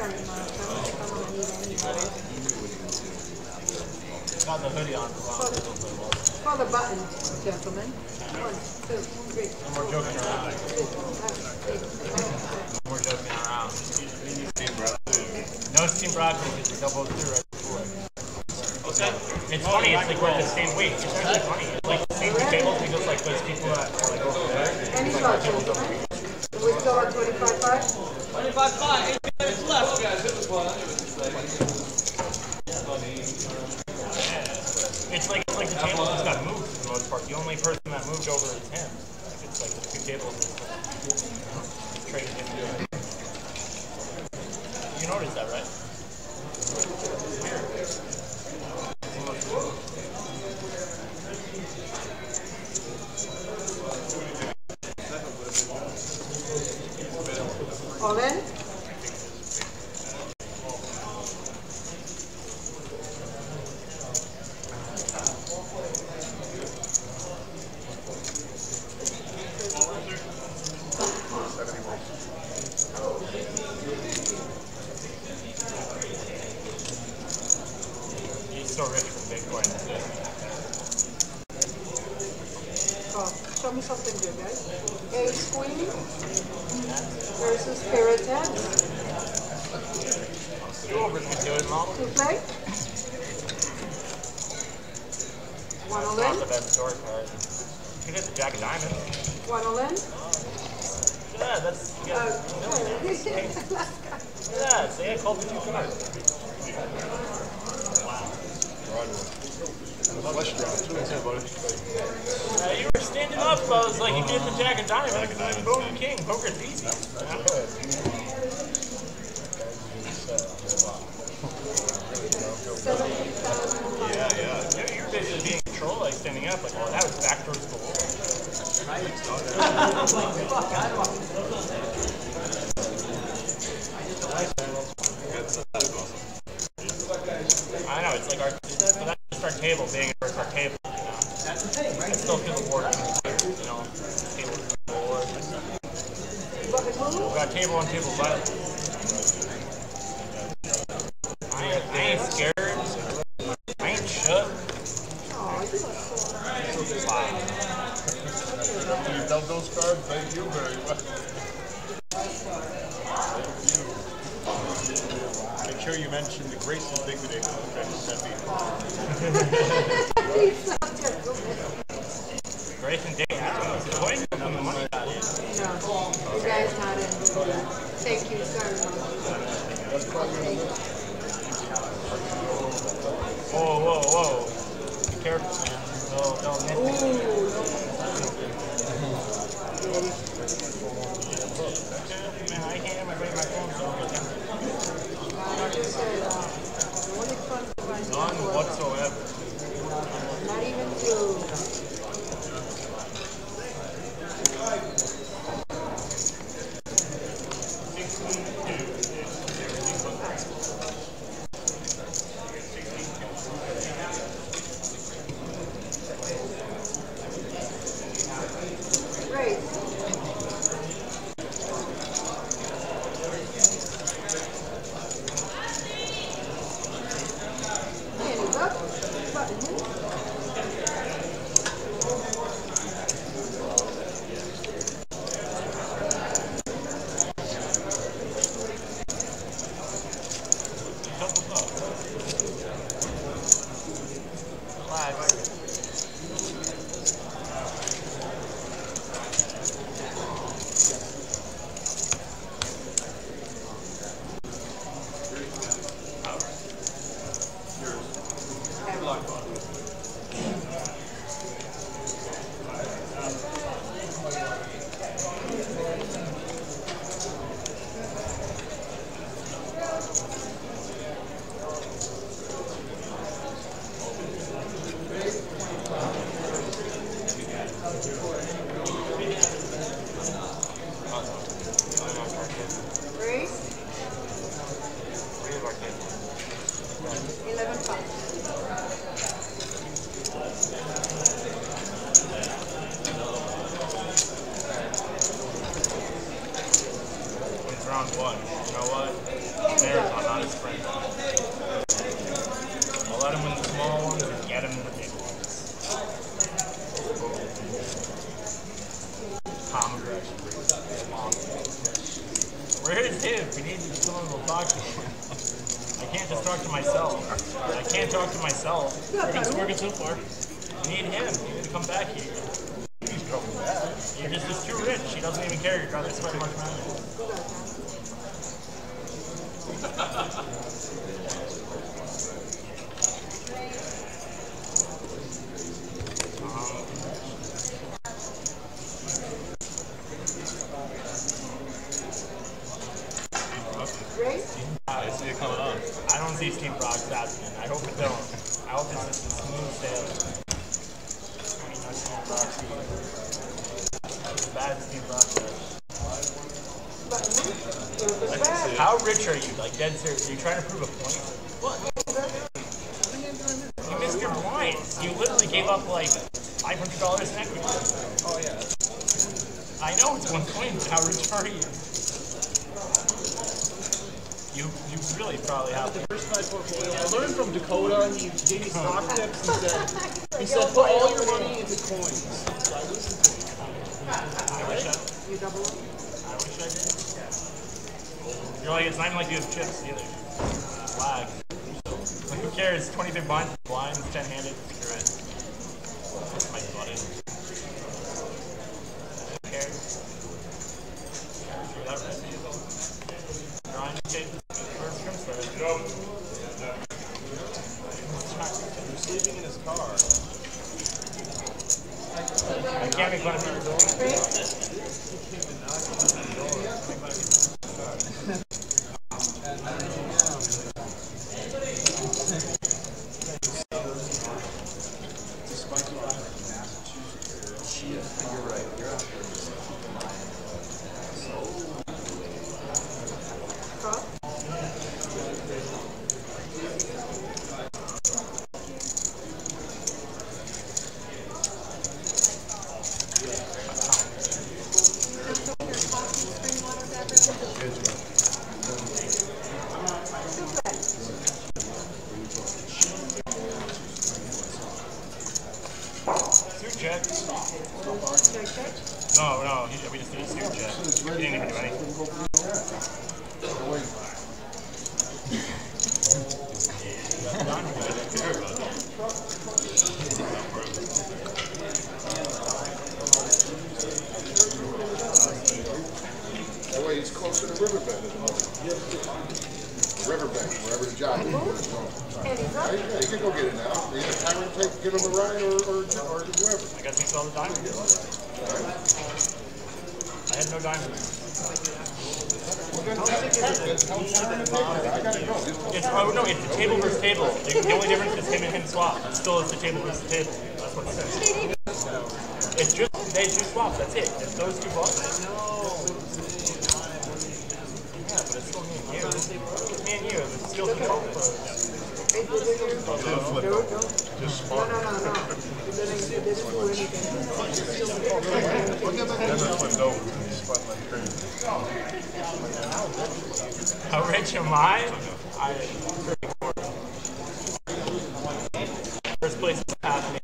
sorry, Mark. I don't think I'm going to need any more. Got the hoodie on. For the button, gentlemen. 1, 2, 3. No more joking around. No more joking around. No steamed broccoli because you're double through right before. Okay. It's funny, it's like we're the same weight. It's really funny. It's like the same tables because like those people that are like over there. Any thoughts, gentlemen? We still at 25.5? 25.5, 8 minutes left. It's like the table just got moved for the most part. The only person that moved over is him. Like it's like the two tables traded him. You noticed that, right? Weird. All in? He's so rich from Bitcoin. Oh, show me something good, guys. Ace Queen versus Spirit Head. To play. 1 all Not in. the best store card. You get the Jack of Diamonds. 1 all in. Yeah, that's. Yeah, see, I called the 2 cards. Wow. Flush draw, too. You were standing up, so I was like, you get the Jack of Diamonds. Boom, king. Poker's easy. Yeah. You're basically being controlled, like standing up, like, oh, that was backdoor school. I know, it's like our, that's just our table being our table, you know. That's the thing, right? I still feel the board, you know, table board. We've got table on table violence. I ain't scared. I ain't shook. Wow. You dealt those cards? Thank you very much. Make sure you mention the Grace and Dignity that sent me. Grace and Dignity. What is the money got in? No, you guys not in. Thank you, sorry. Whoa. Be careful, man. Don't miss it. Man, I can't have my phone, so none whatsoever. Not even to. You know what? Marathon, not a sprint. I'll let him win the small ones and get him the big ones. Calm aggression. Where is him? We need someone who will talk to him. I can't just talk to myself. I can't talk to myself. It's working so far. You need him. You need to come back here. He's coming back. You're just too rich. He doesn't even care. You'd rather spend much money. I see it coming on. I don't see Steam Brock's happening. I hope it don't. I hope it's just a smooth sailing. I mean, not Steam Brock's either. That's bad Steam Brock does. How rich are you? Like, dead serious. Are you trying to prove a point? What? You missed your points. You literally gave up like $500 in equity. Oh, yeah. I know it's 1 point, but how rich are you? You really probably have to. Diversified portfolio. I learned from Dakota. He gave me stock tips. He said, put all your money into coins. So I listened to him. I wish I did. You're like, it's not even like you have chips either. Flag. Like, who cares? 20 big blinds, 10-handed. You're right. That's my buddy. Who cares? You're that rich. Drane, okay. You're sleeping in his car. I can't make fun of people. You're right. You're out there. No, we just did a suit check. He didn't even do anything. That way he's close to the riverbed at the moment. Riverbank, wherever the job is going. You can go get it now. Either Hyman give him a ride or whoever. I guess he saw the diamond. I had no diamond. No, it's the table versus table. The only difference is him and him swap. It still is the table versus the table. That's what it says. It's just, they two swaps, that's it. It's those two blocks. Yeah, but it's still me and you. Me and you, it's still control. Just smart. No. It didn't do anything. Never flipped over. He spun like crazy. How rich am I? I'm pretty poor. First place is half me.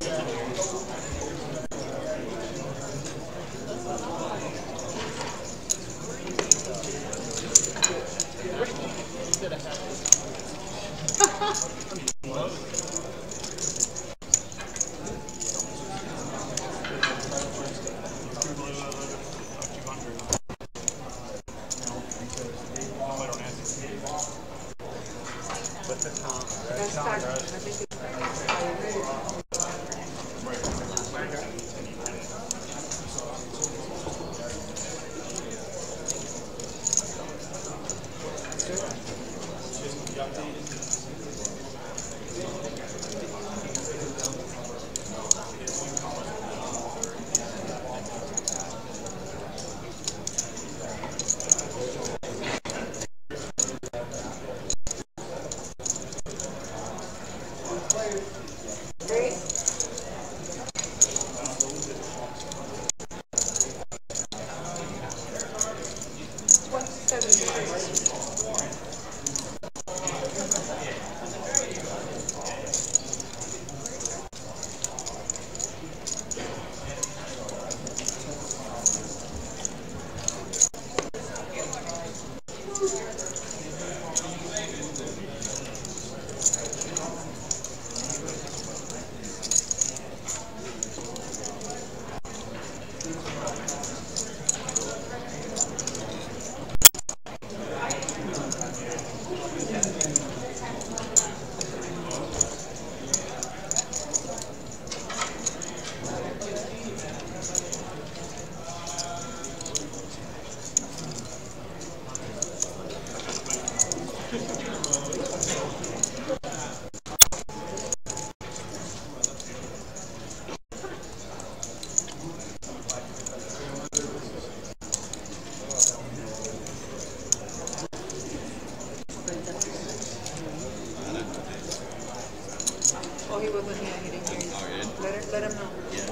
Oh, he wasn't here. He didn't hear you. Oh, you did? Let him know.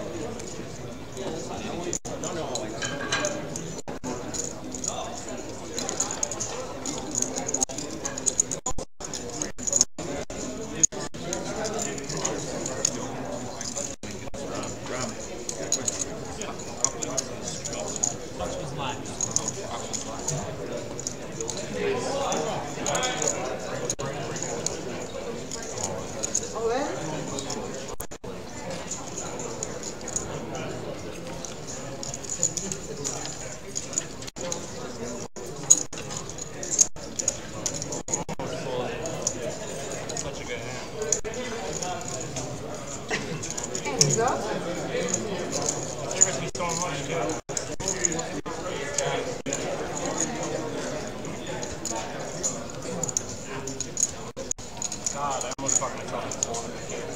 Oh, then? Such a good hand. And he's up. They risk me so much, too. God, I almost fucked myself.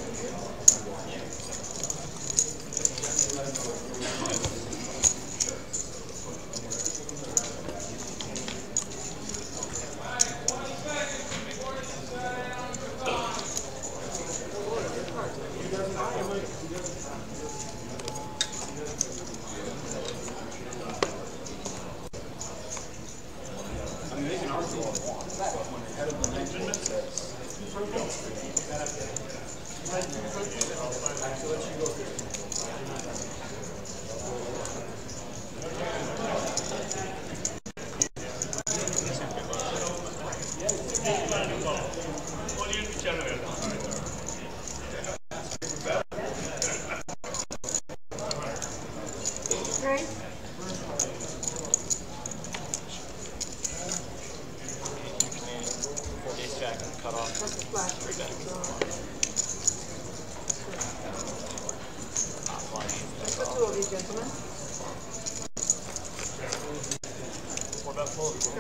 Drane? Ace jack and cut off. That's a flash. Not flying. The two of you, gentlemen. What about full?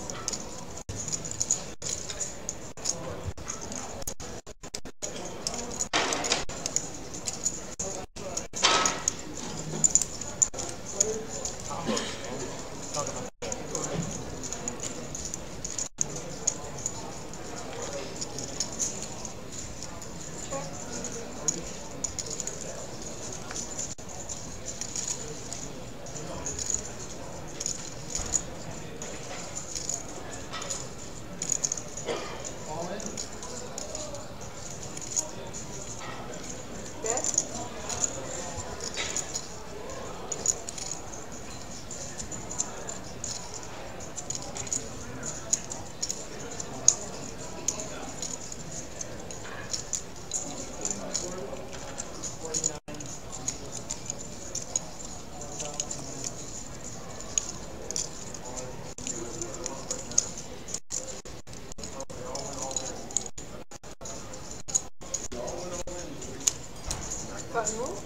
Cut and move.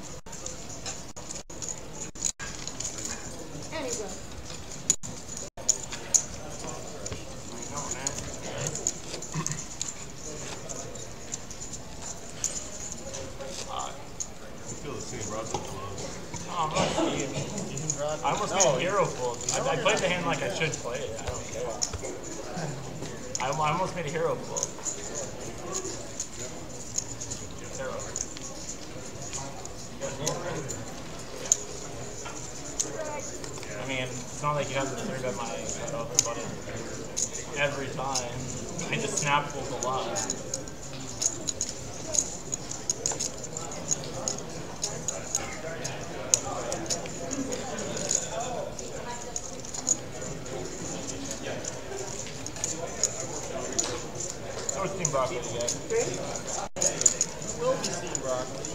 And he's up. I almost made a hero full. I played the hand like I should play it. I don't care. I almost made a hero full. Hero. I mean, it's not like you have to 3-bet my over button every time. I just snap pulls a lot. Go steam broccoli again. Drane? Will be steam broccoli.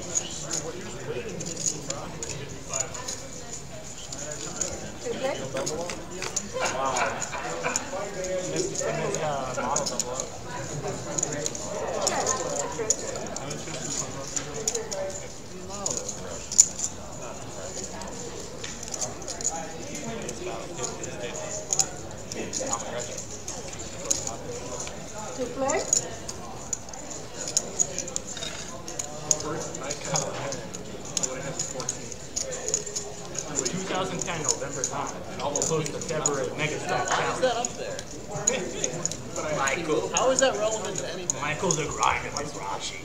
Two play? Wow. This model double up. Check. To play? Micah. 2010 November 9th. Almost close to February. Mega Stack How is Challenge. that up there? Michael. How is that relevant to anything? Michael's a grinder with Rashi.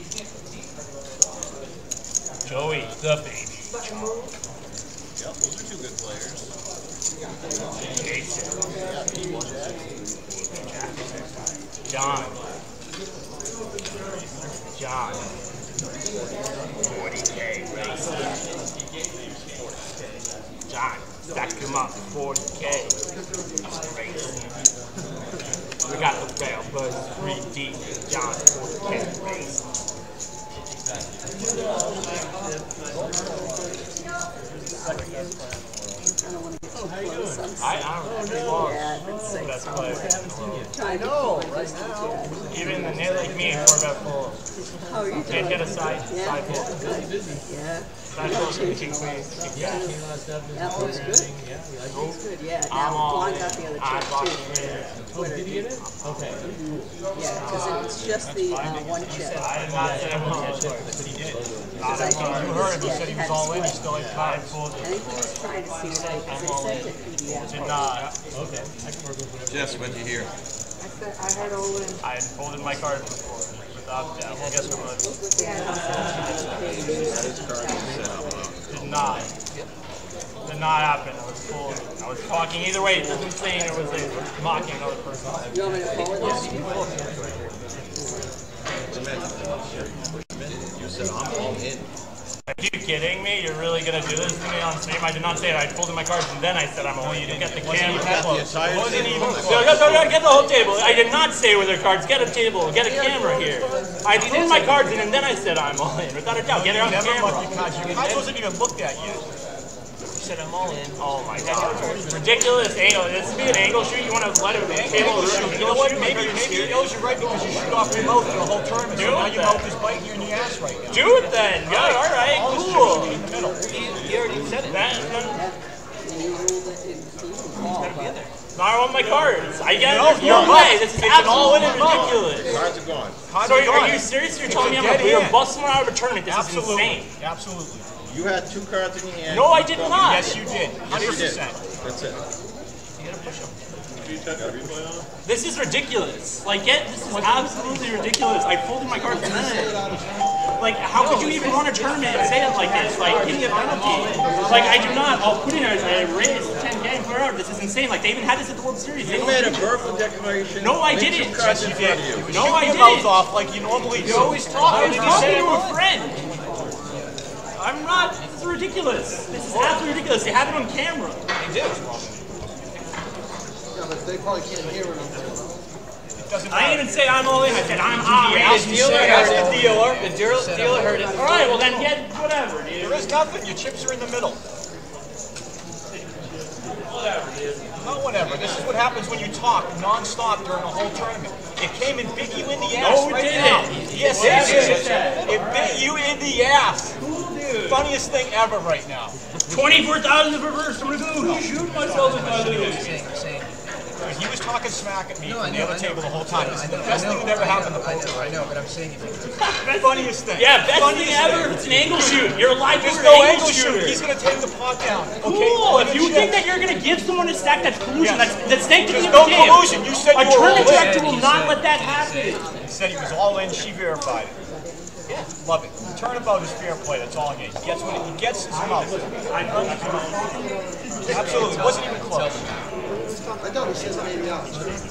Joey, the baby. Yep, those are two good players. Jason. John. 40K race. John, stack him up. 40K race. We got the rail buzz 3D. John, 40K race. I don't know. Best player. I know, right now. Even the nail like me for about full. How are you doing? Can't get a side pull. Yeah. Side pull should be kick queen. That was good. He's good, yeah. I'm Now, all Juan in. got the other I check bought too. it. Twitter. Did he get it? Okay. Yeah, because it's just the one check. I did not say I'm all in. But he did. Because I think You heard him. He said he was all in. He still had I time pulled. think he was trying to see it out because they sent it PDF. Did not. Okay. I can work with whatever. Jess, what did you hear? I heard all in. I had folded my card before. Without that. Well, guess what? Did not. Did not happen. I was full. I was talking either way. It doesn't say it was like mocking another person. You want me to forward this? You said I'm all in. Are you kidding me? You're really gonna do this to me on stream? I did not say it. I folded my cards and then I said I'm only. You didn't get the camera. You got the entire Wasn't table. even. No, get the whole table. I did not say with their cards. Get a table. Get a camera here. I folded my cards and then I said I'm all in. Without a doubt. Get it on camera. Your cards wasn't even looked at yet. Said I'm all in. Oh my god. Ridiculous angle. This would be an angle shoot. You want to let it table shoot. You know what? Maybe it knows you're right because you shoot off your mouth for the whole tournament. So now your mouth is biting you in the ass right now. Do it then. Yeah, alright, cool. In the middle. He already said it. You ruled it in ball, but Now I want my cards. I get it. No, There's no you're way. right. This is It's an all-in absolutely and ridiculous. Cards are gone. So are you serious? You're telling me I'm Get we are in. busting one out of a tournament. This is Absolutely. insane. Absolutely. You had two cards in your hand. No, I did not. Yes, you did. 100%. That's it. This is ridiculous. Like, this is absolutely ridiculous. I folded my cards and then, like, how could you even run a tournament and say it like this? Like, give me a penalty. Like, I do not. I'll put in a raise 10K and whatever. This is insane. Like, they even had this at the World Series. You made a verbal declaration. No, I with didn't. two cards in You front did. of you. No, I Shoot your mouth didn't. off like you normally do. You always talk. I was Did you talking say to it? a friend. I'm not. This is ridiculous. This is absolutely ridiculous. They have it on camera. They do. Yeah, but they probably can't hear it. I didn't even say I'm all in. I said I'm all in. The dealer heard it. All right, well then get whatever, dude. There is nothing. Your chips are in the middle. Whatever, dude. Not whatever. This is what happens when you talk non-stop during the whole tournament. It came and bit you in the ass No, it right didn't. now. Yes, Well, it did. that's It bit you in the ass. Dude. Funniest thing ever right now. 24,000 in reverse. I'm gonna go shoot myself if I lose. He was talking smack at me from the other table the whole time. This is the best thing that ever happened to poker. I know, but I'm saying Funniest thing. Yeah, best Funniest thing ever. It's an angle shoot. You're a live There's order no angle angle shoot. shooter. He's going to take the pot down. Cool. Okay, If you think that you're gonna give someone a stack, that's collusion. Yes. That's snake to There's the no game. collusion. You said A you were tournament all in. director will not let that happen. He said he was all in. She verified it. Yeah, love it. Turnabout is fair play. That's all he gets. He gets his mouth. Absolutely. It wasn't even close. I thought he said maybe out.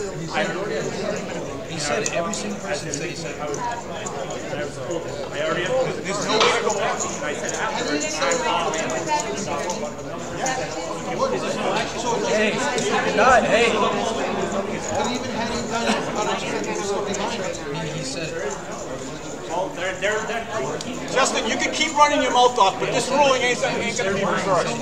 he said it. Every single person said he said it. There's no way to go back. Hey, not hey. But even had him kind of on a second or behind. keep running your mouth off, but this ruling ain't gonna be reversed.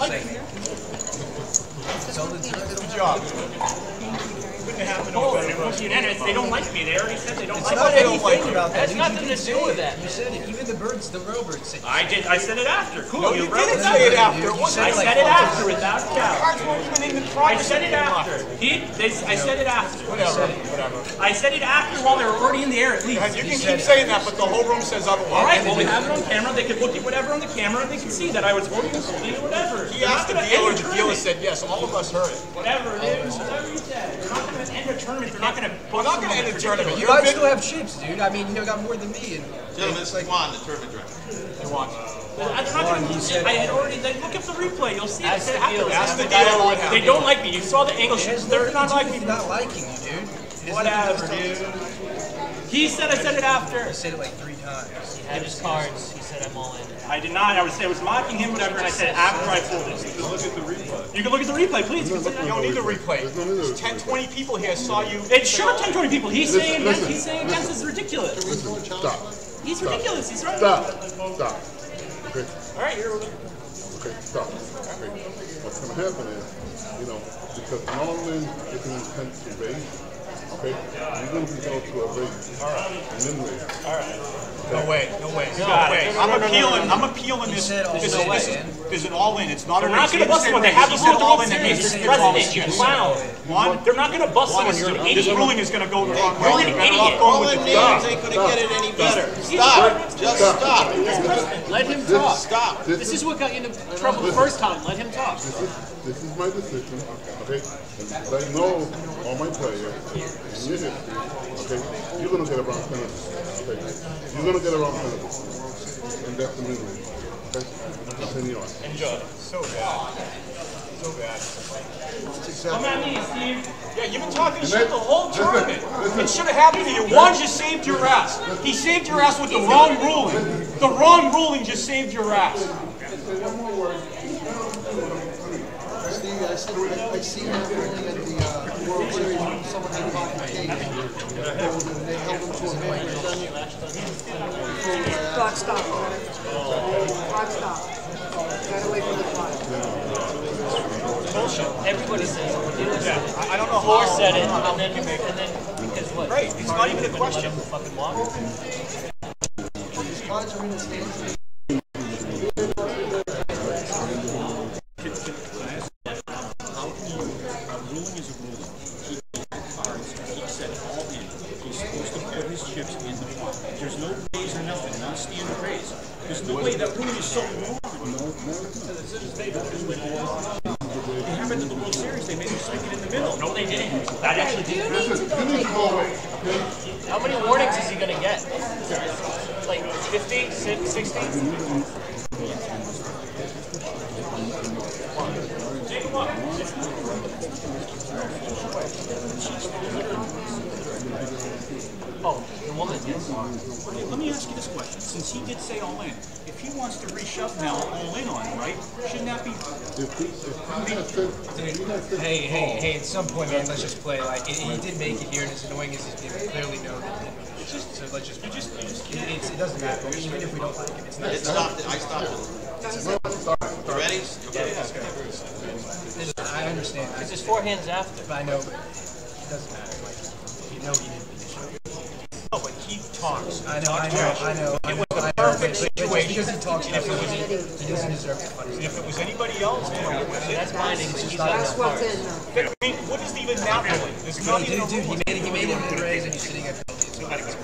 Good job. Couldn't happen to a better person. They don't like me. They already said they don't like It's not me. anything about that. That's nothing to do with that. You said it. Even the birds, the railbirds said it. I did. I said it after. Cool. No, you didn't say it after. I said it after without a doubt. Cards weren't even in the I progress. said it after. I said it after. Whatever. I said it after while they were already in the air at least. You can keep saying that, but the whole room says otherwise. All right, well, we have it on camera. They could look at whatever on the camera, and they could see that I was holding or whatever. He asked the dealer, the dealer said yes. All of us heard it. Whatever it is, whatever you said. They're not going to end a tournament. They're not going to. We're not going to end the tournament. You guys still have chips, dude. I mean, you got more than me. And Gentlemen, it's like won the tournament draft. They won. I'm not going to. I had already. Look up the replay. You'll see. Ask the dealer. Ask the dealer what happened. They don't like me. You saw the angle. They're not like me. not liking you, dude. Whatever, dude. He said I said it after. I said it like 3 times. He had his cards. He said, I'm all in. I did not. I was mocking him, whatever, and I said it after I pulled it. Look at the replay. You can look at the replay, please. You don't need the replay. 10, 20 people here saw you. It's sure 10, 20 people. He's saying against is ridiculous. Stop. He's ridiculous. He's right. Stop. Okay. All right, here we go. Okay, stop. Okay. What's going to happen is, because normally it's an intent to raise, okay, you're going to be held to a raise. All right. And then raise. All right. No way. I'm appealing this. There's an all-in. It's not a race. They're not going to bust someone. They have the said all-in. that means He's it's president, you clown. They're not going to bust someone. You're an This idiot. ruling is going to go the wrong way. You're an idiot. All in names ain't gonna get it any better. Stop. Just stop. Let him talk. Stop. This is what got you into trouble the first time. Let him talk. This is my decision, okay? And I know all my players in your history, okay? You're going to get around penalty, okay? You're going to get around penalty. And that's the minimum, okay? Continue on. Enjoy. So bad. Come at me, Steve. Yeah, you've been talking shit the whole tournament. It should have happened to you. One just saved your ass. He saved your ass with the wrong ruling. The wrong ruling just saved your ass. One more word. Steve, I see that ruling at the World Series when someone had bought the cake. They held him to a man. Clock stop. Clock stop. Get away from the clock. Bullshit. Everybody says it. Yeah, I don't know Floor how. said it, and then because what? Right, it's not even a question. Fucking walk. These cards are in the stands. There's no way that ruling is so wrong. It happened in the World Series. They made him stick it in the middle. No, they didn't. That actually didn't. Listen, you need to go away, okay? How many warnings is he gonna get? Like 50, 60? Take him up. Oh, the woman, yes. Let me ask you this question. Since he did say all in, if he wants to reshove now all in on, right? Shouldn't that be? Hey, at some point, man, let's just play. Like, he did make it here, and as annoying as he clearly know that. So let's just, it doesn't matter. I mean, even if we don't like it, it's not. It stopped it. I stopped it. You ready? Okay. I understand. Because his forehand's after. But I know, but it doesn't matter. Like, you know he didn't finish it. No, but he talks. I know. It was the perfect situation. Because he talks, he doesn't deserve to punish. If it was anybody else, That's binding. He's not That's what's in now. I mean, what is even that ruling? There's not even a Dude, ruling. he made it in the raise, and he's sitting at penalty. It's not even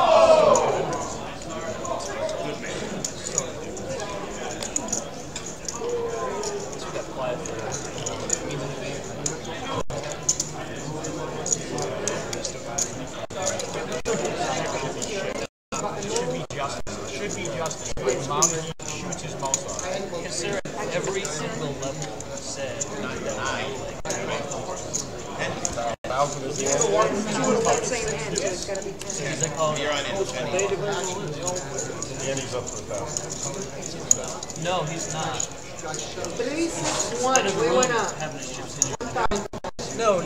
Should be justice. The amount he shoots his mouth off. Consider every single level said, not denied. That same hand, so it's got to be 10. He's like, oh, You're on it. Andy's up for 1,000. no, he's not. 361, we went up. Having his chips in. No.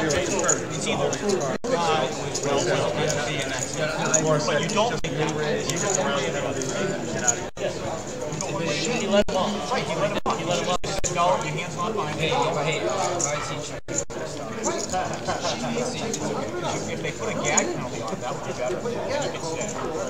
It's either but you don't think that. He let him off. Right, he let him off. He let him off. He said, no, your hand's not behind me. If they put a gag penalty on, that would be better. You could say.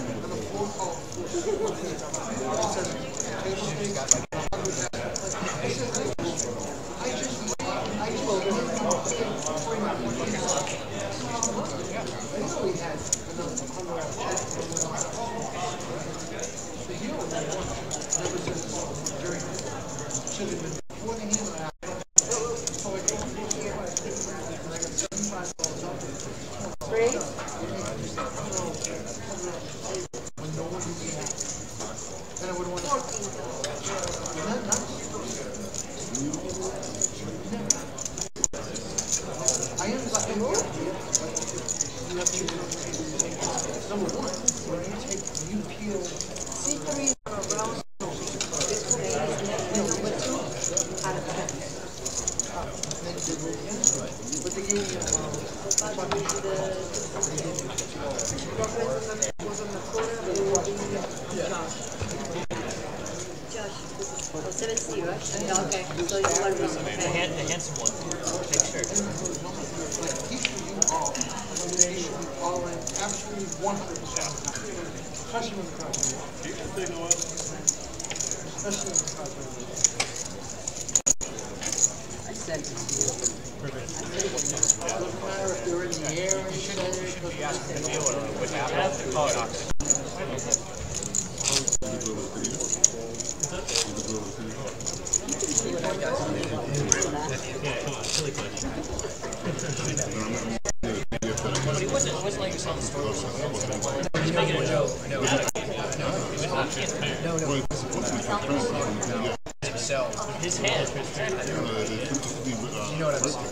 His hand. You know what I'm saying?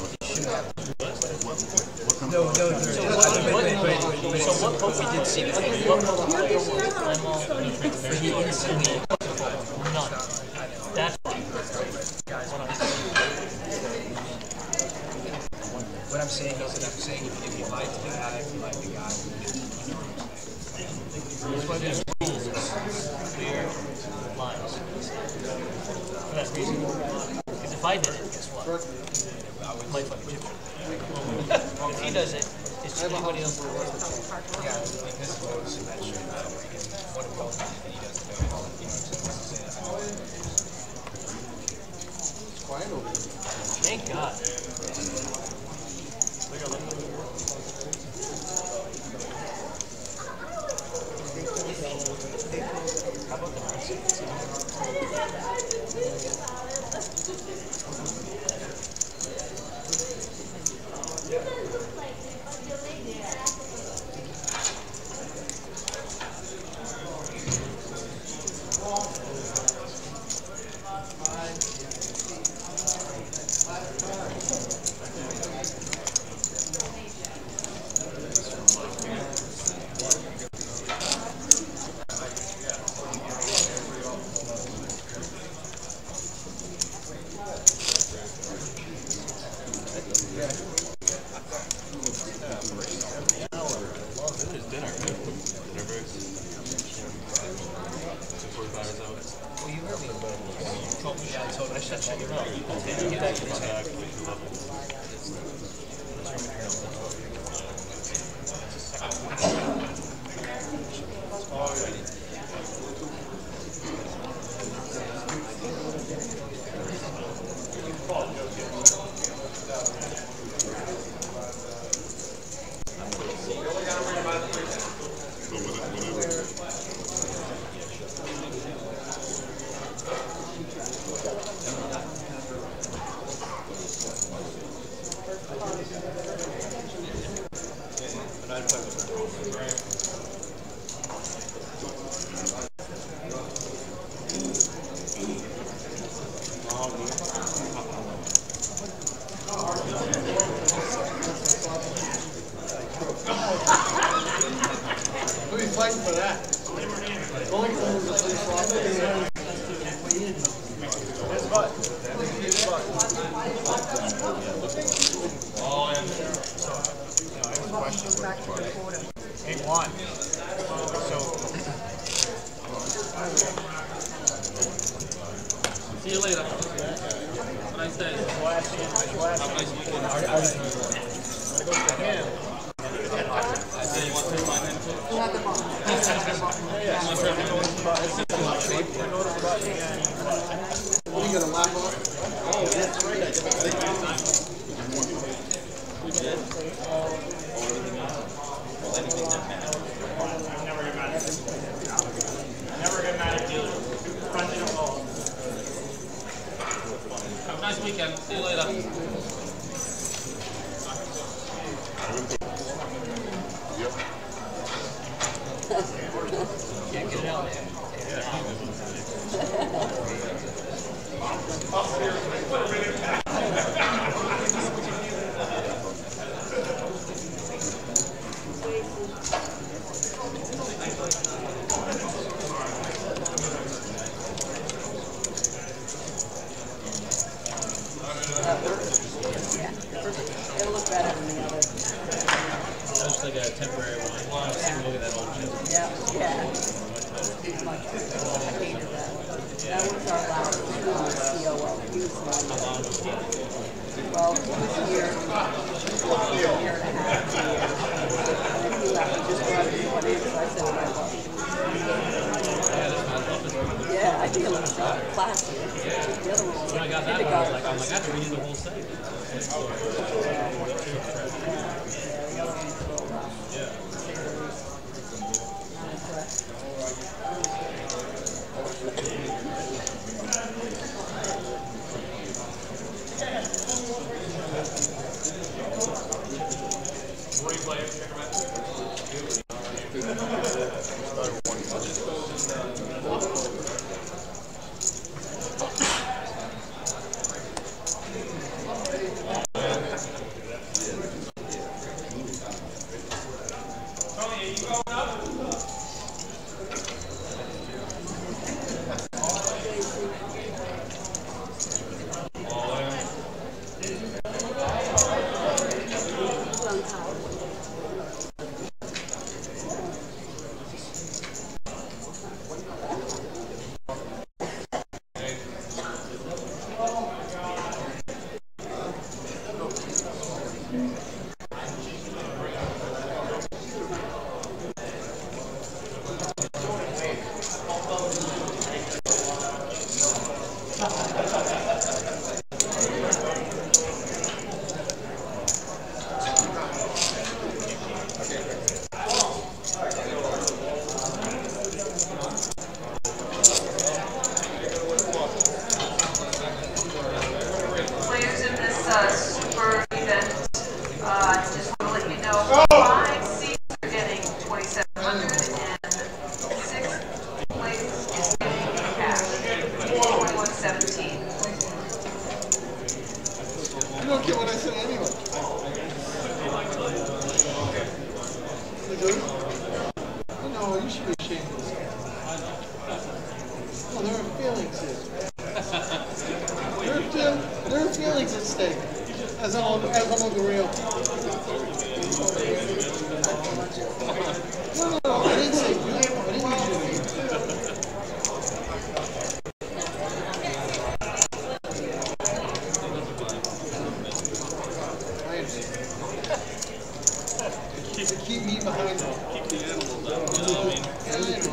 No, so what hope we did see this? What hope he instantly none. That's what I'm saying is that I'm saying if you lied to the guy, if you lied to the guy, that's why there's rules, clear lines. For that reason. Because if I did it, guess what? I might fucking chip him. If he does it, is anybody else will do it? yeah, because he goes to that shit. What about that? He doesn't know how it is. It's quiet over there. Thank God. How about the mercy? Fighting for that. Only because it was Oh, yeah. back to the quota. 8-1. So. See you later. Nice day. Have a nice weekend. We'll have the bomb. What are you gonna lap off? Oh, that's right. Anything that matters. Never get mad at dealers. Friendly to all. Have a nice weekend. See you later. Can't get it out. It'll look better than the other. Just like a temporary one. Look at that old chip. Yeah. Much better. I hated that. That was our last COO. He was well, he was here a year and a half. And then he left. He just brought everyone in, so I said, yeah, I think it looks classy. The other one was When I got that one, I was like, I have to read the whole site. super event. Just want to let you know, 5 seats are getting $2,700 and 6th place is getting cash, $21.17. You don't get what I say anyway. You do? No, you should be ashamed of yourself. No, there are feelings here. There are feelings at stake, as I'm on the real. No, I didn't say you. I didn't use your name. I understand. Keep me behind me. Keep the animals out. You know what I mean? Yeah, I know.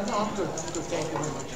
No, I'm good. I'm good. Thank you very much.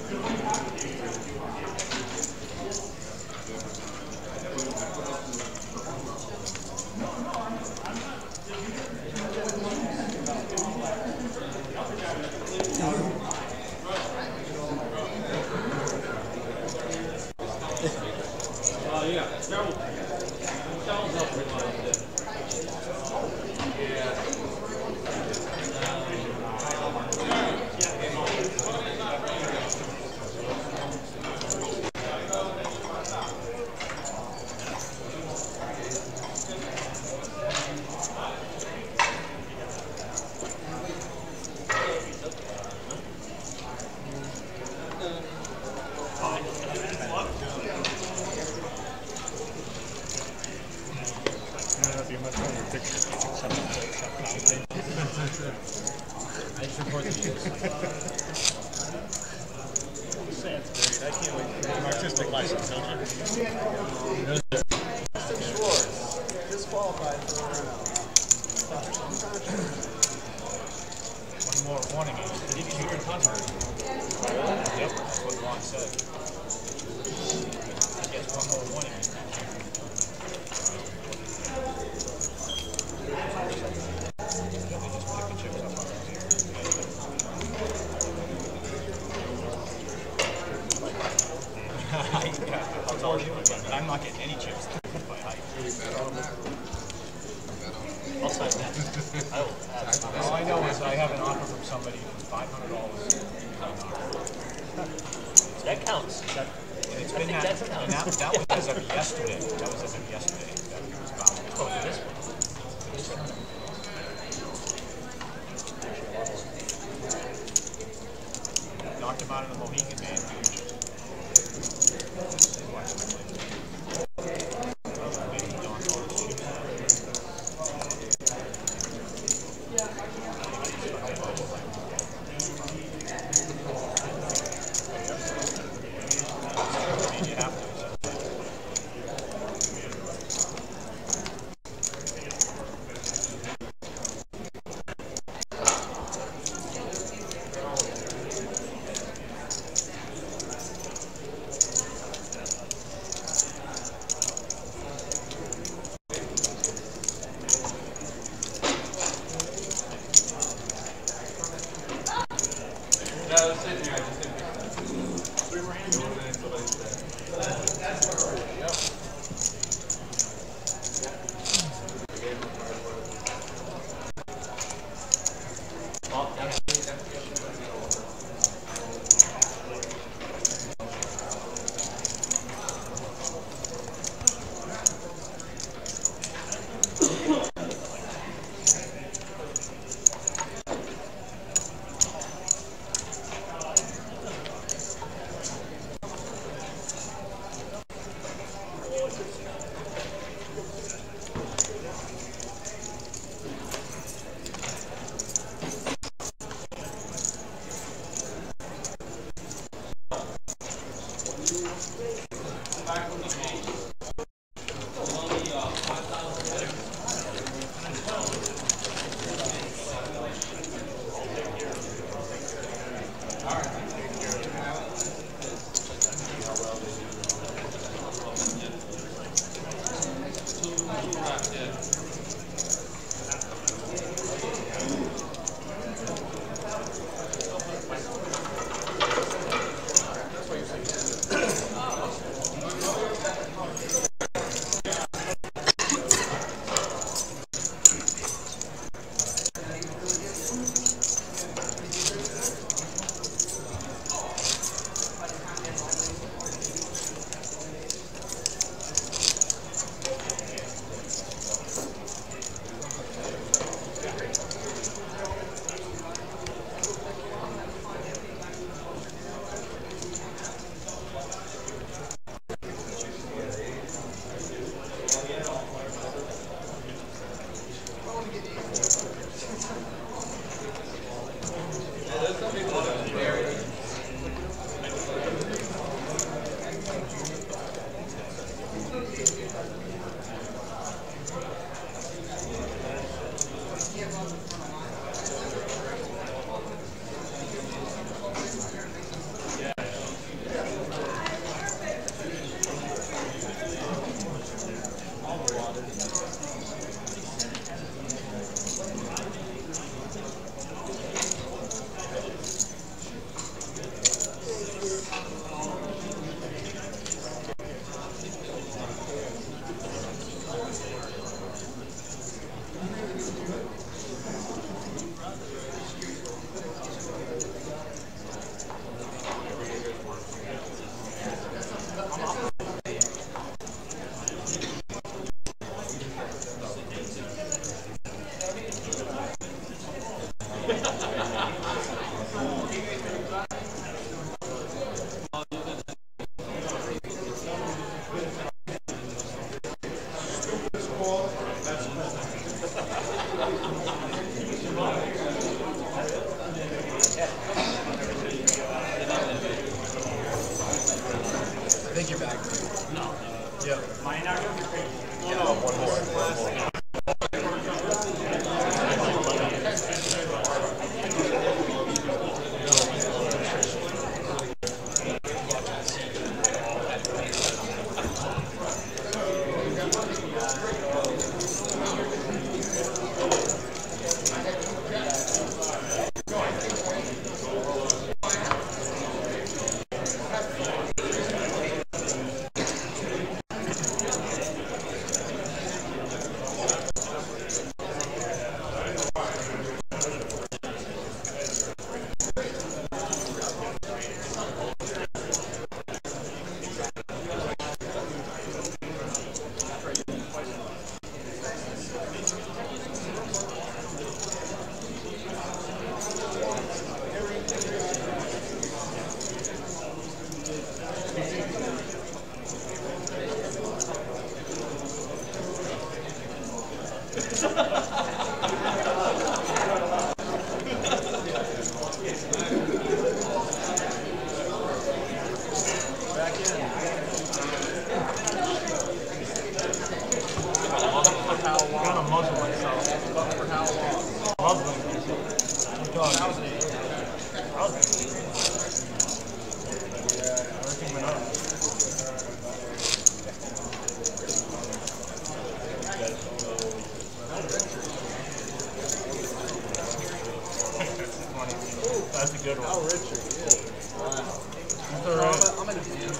I'm not getting any chips by height. I'll sign that. All I know is I have an offer from somebody for $500. That counts. It's been that, and that was as of yesterday. That was as of yesterday. That was about for this one. knocked him out of the Mohican, man. your bag. No. Yeah. Mine are One more. That's a good one. Oh, Richard, yeah. Wow. That's all right. I'm in a band.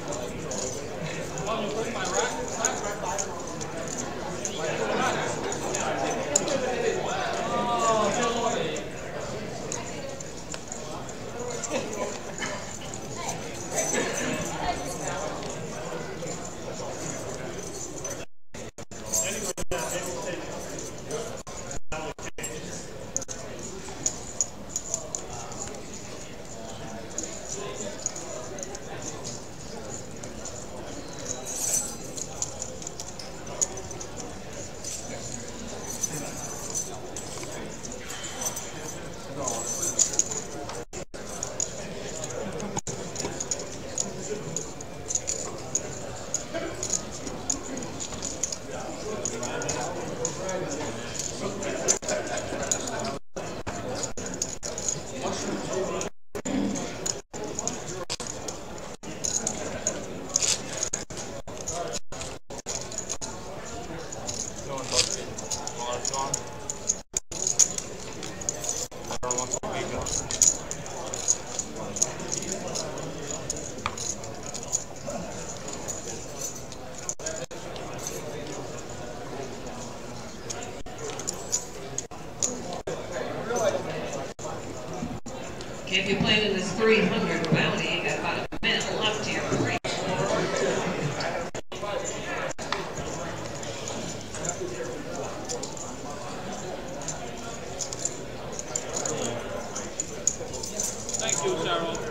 If you're playing in this 300 bounty, you got about a minute left to your break. Thank you, Cheryl.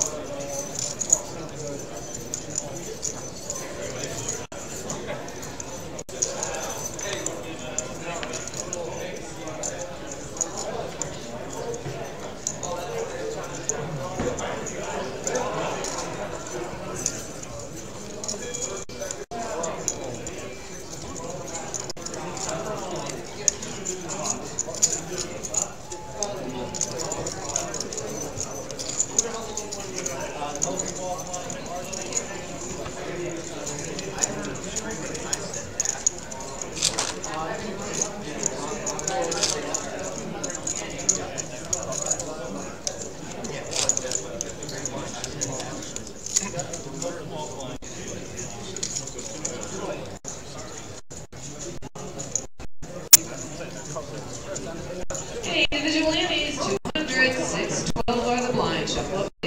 Okay, individual Annies, 200, 612 are the blind. Shuffle up.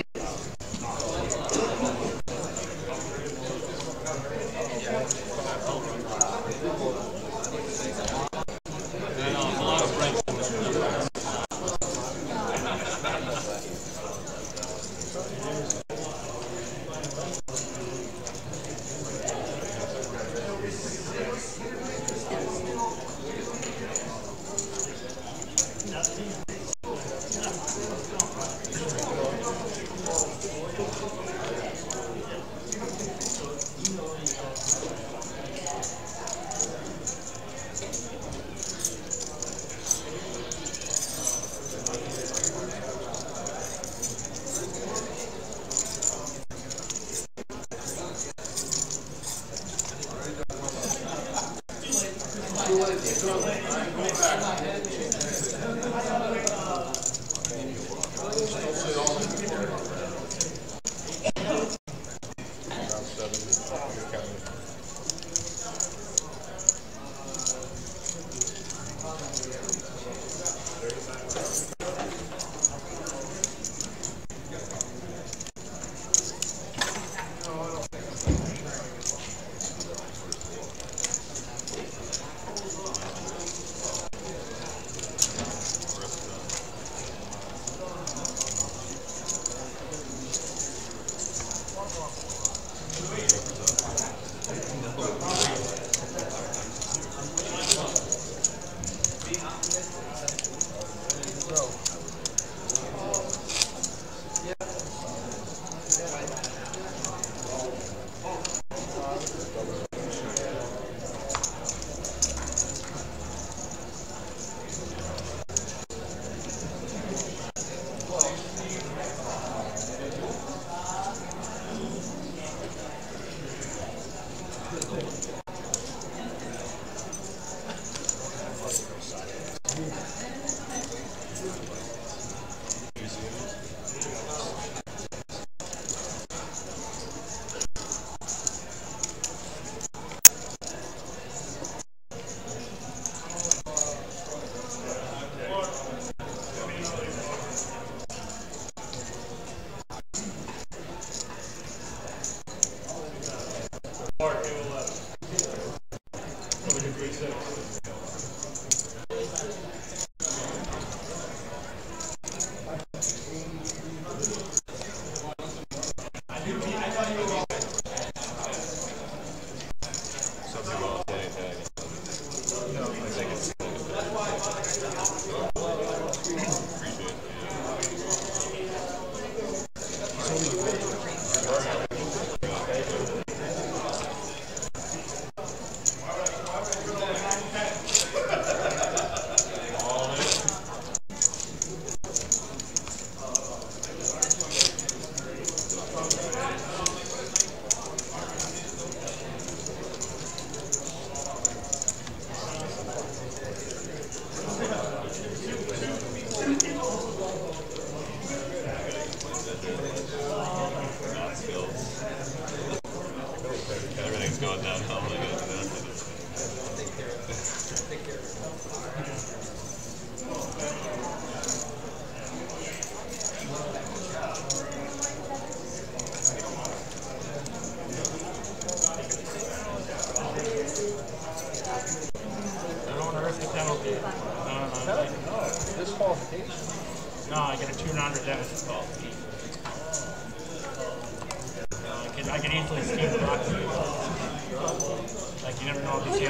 I can easily scheme the box. Like, you never know if he's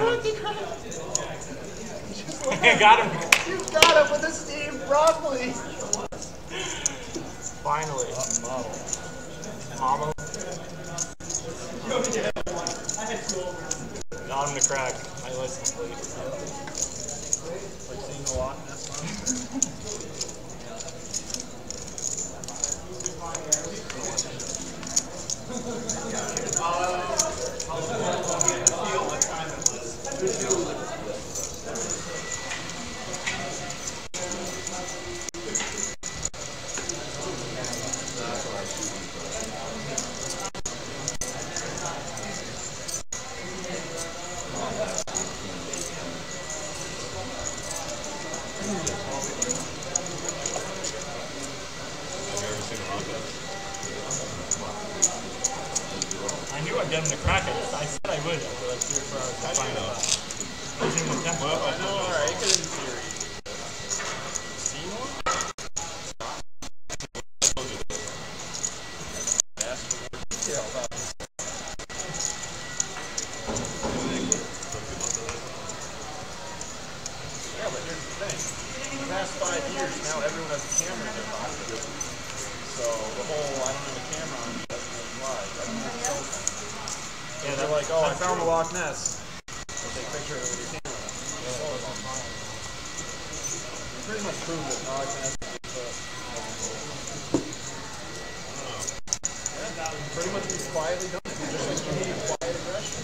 I got him. You got him with the steam properly. Finally. Model. Got him to crack. My license plate. Like seeing a lot in that spot. I knew I'd get him to crack it. I said I would after like 3 or 4 hours to find out. I was in the temple. Well, I know, alright, good in theory. Yeah, but here's the thing. In the past 5 years, now everyone has a camera in their pocket. So the whole, I don't have a camera on me doesn't apply. Yeah, they're like, oh, I found the Loch Ness. They'll take a picture of it with your camera. You pretty much proved that Loch Ness is pretty much we've quietly done it. Just like you need quiet aggression.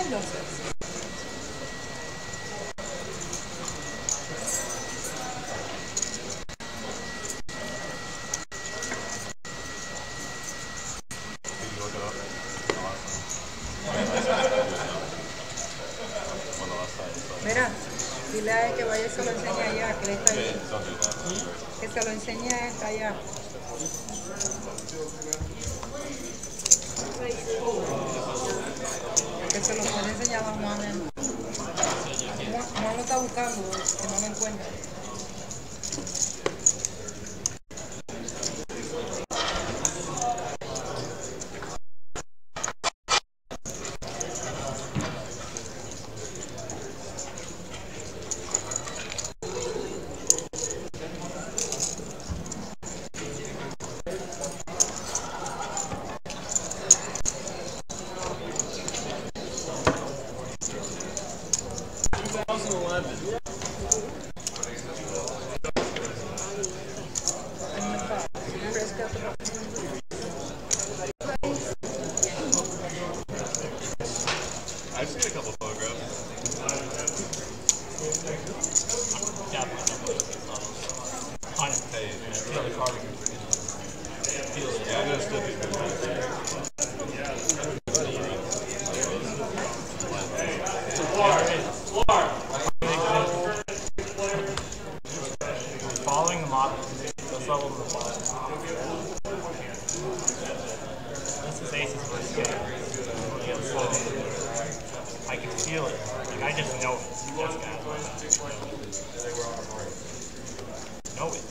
Mira, dile a él que vaya y se lo enseñe allá, que él está allí. Que se lo enseñe a él allá. Que se lo puede enseñar a Juan. Juan lo está buscando, que no lo encuentra. I've seen a couple photographs. Yeah, I'm gonna still be good. Following the model, let's level the bottom. This is Ace's first game. I can feel it. Like, I just know it. This guy. Know it.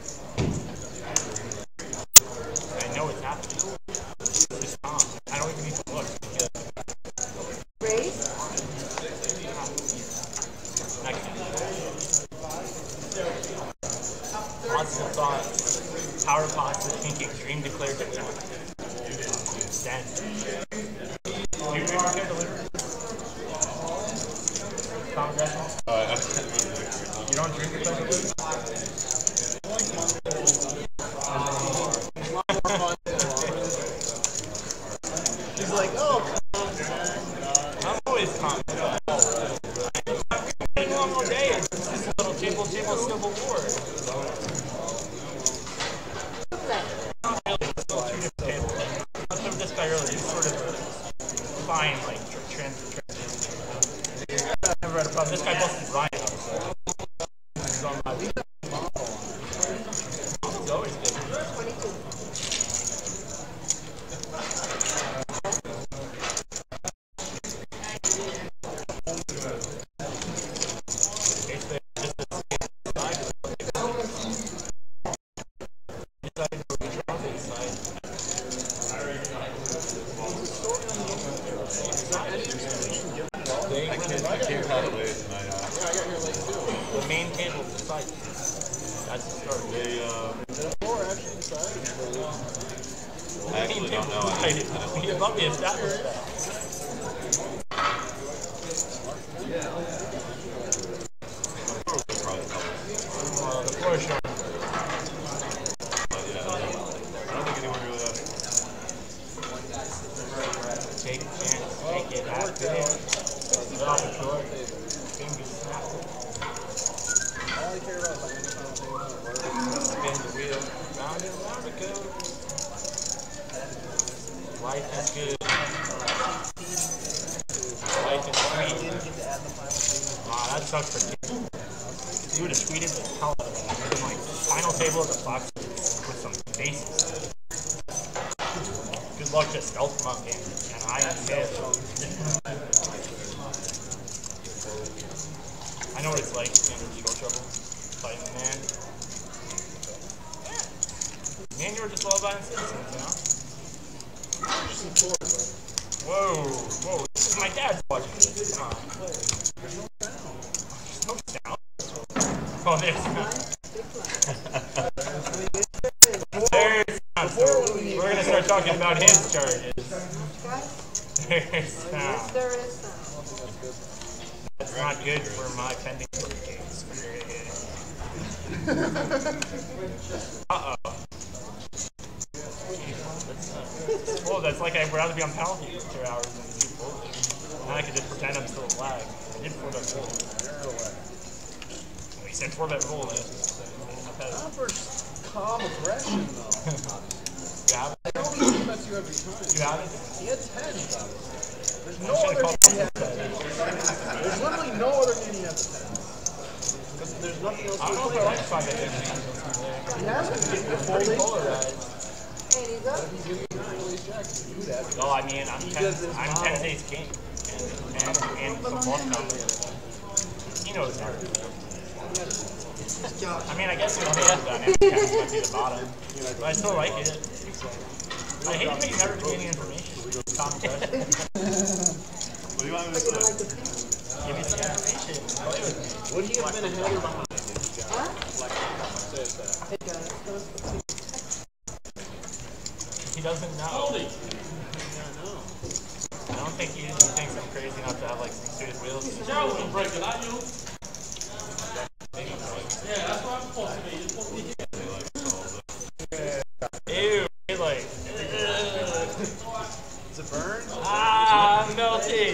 I know it's happening. It's just on. I don't even need to look. Raise? Positive thoughts. Power positive thinking. Dream declared to win. Then. Do you dream declared to win? You don't dream declared to win? He's like, oh, I'm always confident. I'm getting along all day. It's just a little table civil war. I was with this guy earlier. He's sort of fine, like trans. Never had a problem. This guy busted Ryan. He's on my week. He's always good. 22. The main table is the site. That's the start. I actually don't know. We above the established that. The floor is short. But yeah, I don't think anyone really does. Take a chance, take it, act it in. Get off the floor. Fingers snap. All I care about is Spin the wheel. Round and round it goes. Life is good. Life is sweet. Wow, that sucks for you. You would have tweeted the hell out of that. Like, final table of the Foxwoods with some bases. Good luck to stealth them up, man. And I failed. I know what it's like to get into legal trouble. Fighting the man. Me and you were just law-abiding citizens, you know? Whoa, whoa, this is my dad's watching this. Come on. No sound. Oh, there's sound. There's sound. So we're going to start talking about his charges. There's sound. That's not good for my pending court case. Uh-oh. Well, that's like I'd rather be on penalty for 2 hours than keep bullshit. Now I can just pretend I'm still a flag. I did 4-bet roll. He said 4-bet roll. Calm aggression, though. You have it? I don't bet you every time. You have it? He had 10. There's no other game he has 10. There's literally no other game he has 10. Because there's nothing else to I don't know if I like 5-bet games. He hasn't. He's fully polarized. Oh, I mean, I'm 10 days king. And some boss combos. He knows that. I mean, I guess it's bad done. Every time might be the bottom. But I still like it. I hate how you never give me any information. What do you want me to say? Give me some information. Play with me. Would he have been ahead or behind? He doesn't know. I don't think he thinks I'm crazy enough to have like 6 suited wheels. Joe will break it, not you. Yeah, that's what I'm supposed to be. You're supposed to be here. Ew, like. Is it burned? Ah, I'm melty.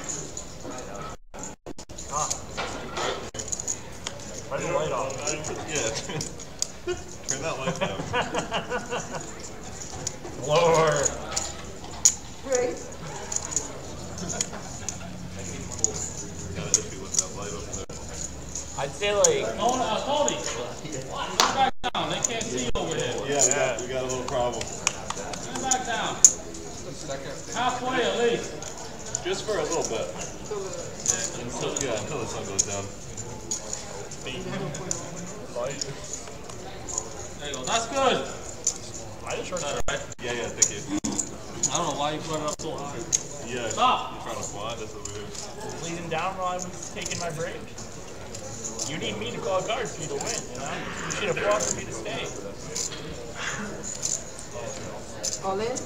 Turn the light off. Yeah. Turn that light down. Lower. Right. Got an issue with that light over there. I'd say like. Tony, come back down. They can't see you over here. Yeah, we got a little problem. Come back down. Halfway at least. Just for a little bit. Until the sun goes down. There you go. That's good. I just heard that right. Yeah, thank you. I don't know why you put it up so high. Yeah, stop. You're trying to quad, that's what we do. Leading down while I was taking my break. You need me to call guard for you to win, you know? You should have fought for me to stay. All in?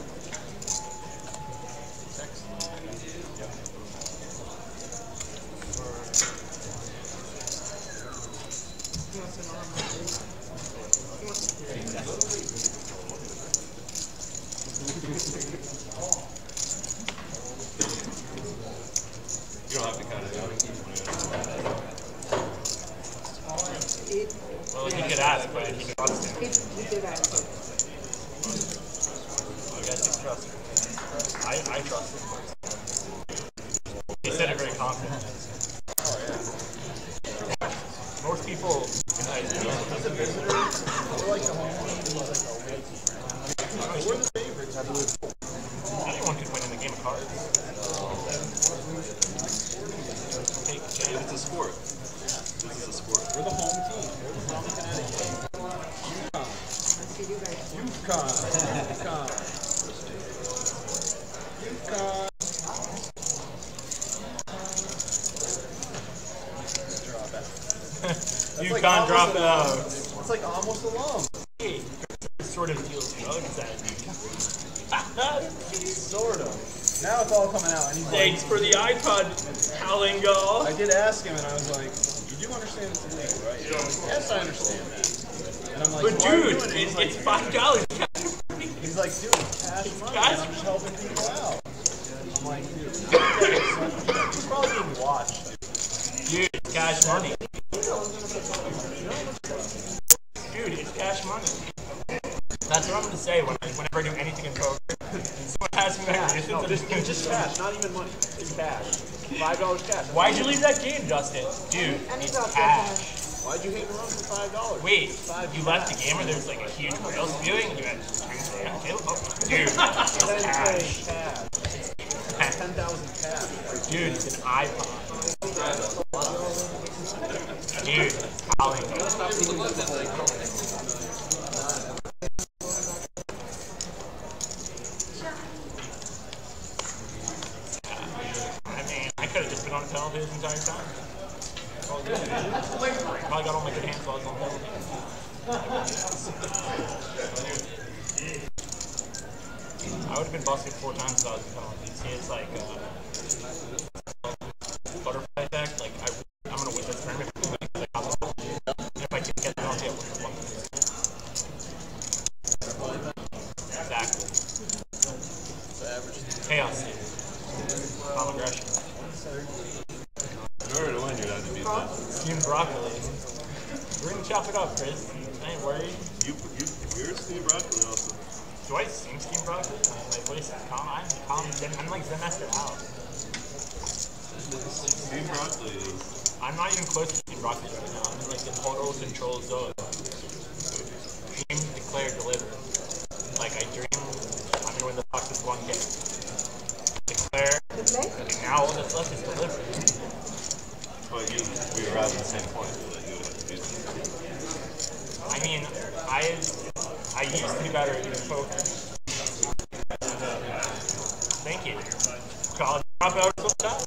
You don't have to count it down. Well, he could ask, but he trusts him. He did ask it. I guess he trusts him. I trust him. He said it very confidently. Most people, He's a visitor. We're like the home team. We're the favorites, I believe. anyone could win in the game of cards. It's a sport. This is a sport. We're the home team. We're the Dominick and UConn. UConn drop out. It's like almost alum. Hey, sort of deals drugs at Sort of. Now it's all coming out. And he's thanks for the iPod, Palingo. I did ask him, and I was like, "You do understand it's illegal, right?" Yes, I understand that. And I'm like, but dude, it's $5. He's like, dude, it's cash money. And I'm just helping people out. I'm like, dude, he's probably being watched. Dude, it's cash money. Dude, it's cash money. That's what I'm going to say whenever I do anything in poker. Someone asks me that question. No, it's just cash, not even money. It's cash. $5 cash. Why'd you leave that game, Justin? Dude, it's cash. Why'd you hate and run for $5? Wait, you left the game where there's like a huge whale spewing and you had dude, it's cash. 10,000 cash. Dude, it's an iPod. Dude, Holly. I mean, I could have just been on penalty this entire time. Probably got all my good hand claws on penalty. I would have been busted 4 times if I was in penalty. See, it's like butterfly effect. Like I'm gonna win this tournament. And if I can get the penalty, I win the one. Exactly. Chaos. Calm aggression. chop it up, Chris. I ain't worried. You're steamed broccoli also. Do I seem steamed broccoli? Like, what is it? I'm like semester out. Steamed broccoli is... I'm not even close to steamed broccoli right now. I'm in like the total control zone. Dream declared delivered. Like I dream I'm gonna win the Foxwoods 1K. Declare. And now all that's left is delivered. But we arrived at the same point. I mean, I used to be better at doing poker. Thank you. College dropout or something?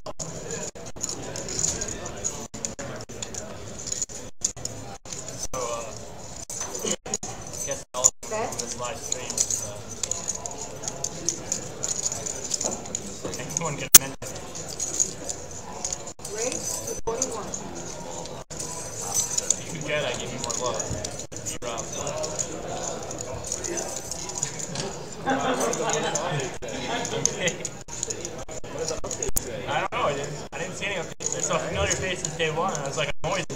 So, I guess all of this live stream is, anyone can mention it. Race to 41. You can Gennadiy, give me more love. I don't know. I didn't see any updates. I saw familiar faces day one, and I was like, I'm always.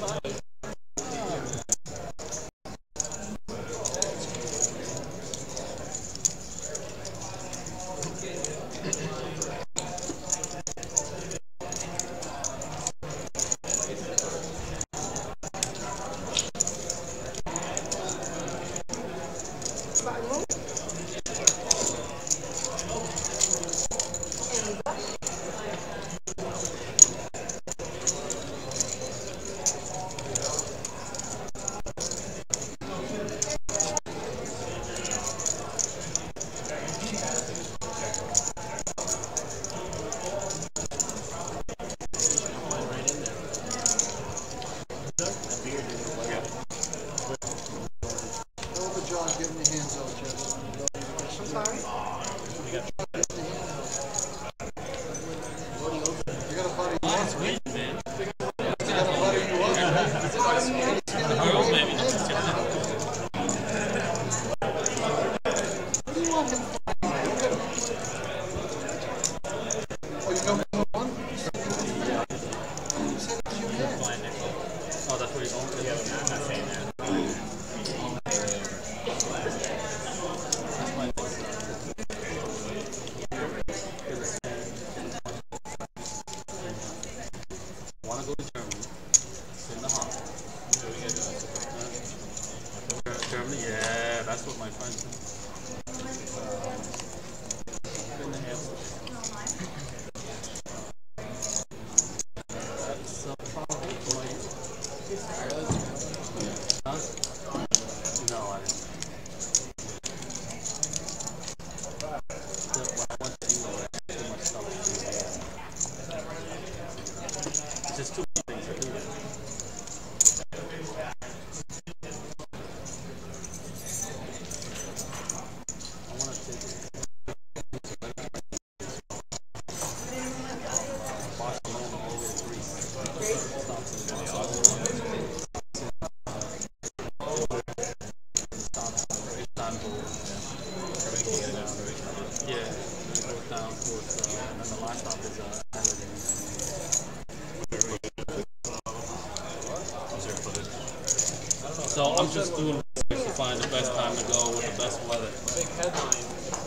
So I'm just doing research to find the best time to go with the best weather. Big headline.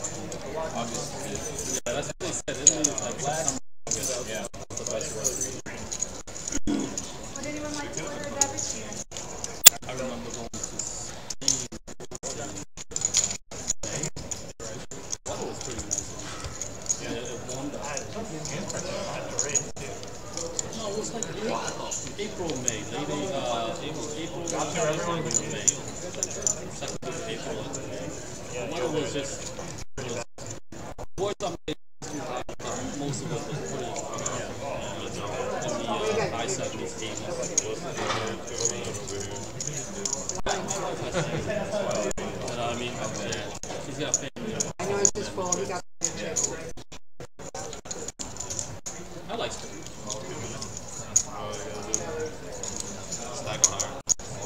August. Yeah, that's what they said. Isn't it like last summer? Yeah, that's the best weather. Would anyone like to order a beverage? I remember going to Spain. That was pretty nice. Yeah, it warmed up. No, it was like April, May. April. Got there everyone was May. Second week of April into May. The weather was just. Towards some most of it was pretty. In the high 70s, 80s. But I mean, yeah, she's got family. I know it's his phone. He got I like Spain. Stack on higher.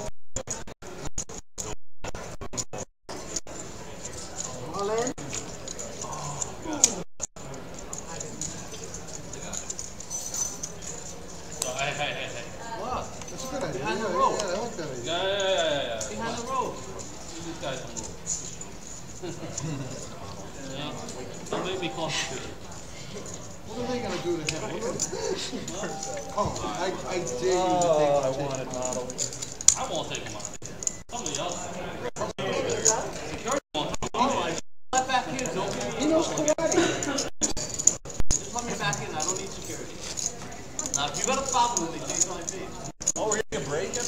all in. So, hey. Wow, that's a good idea. Yeah, Yeah, I like that idea. Yeah. Yeah. Don't make me concentrate. What are they going to do to him? Come on, I dare you to take him. I wanted model. I won't take him out. Somebody else. Let back in, don't He knows karate. just let me back in. I don't need security. Now, if you got a problem with me, change my page. Oh, we're going to break it?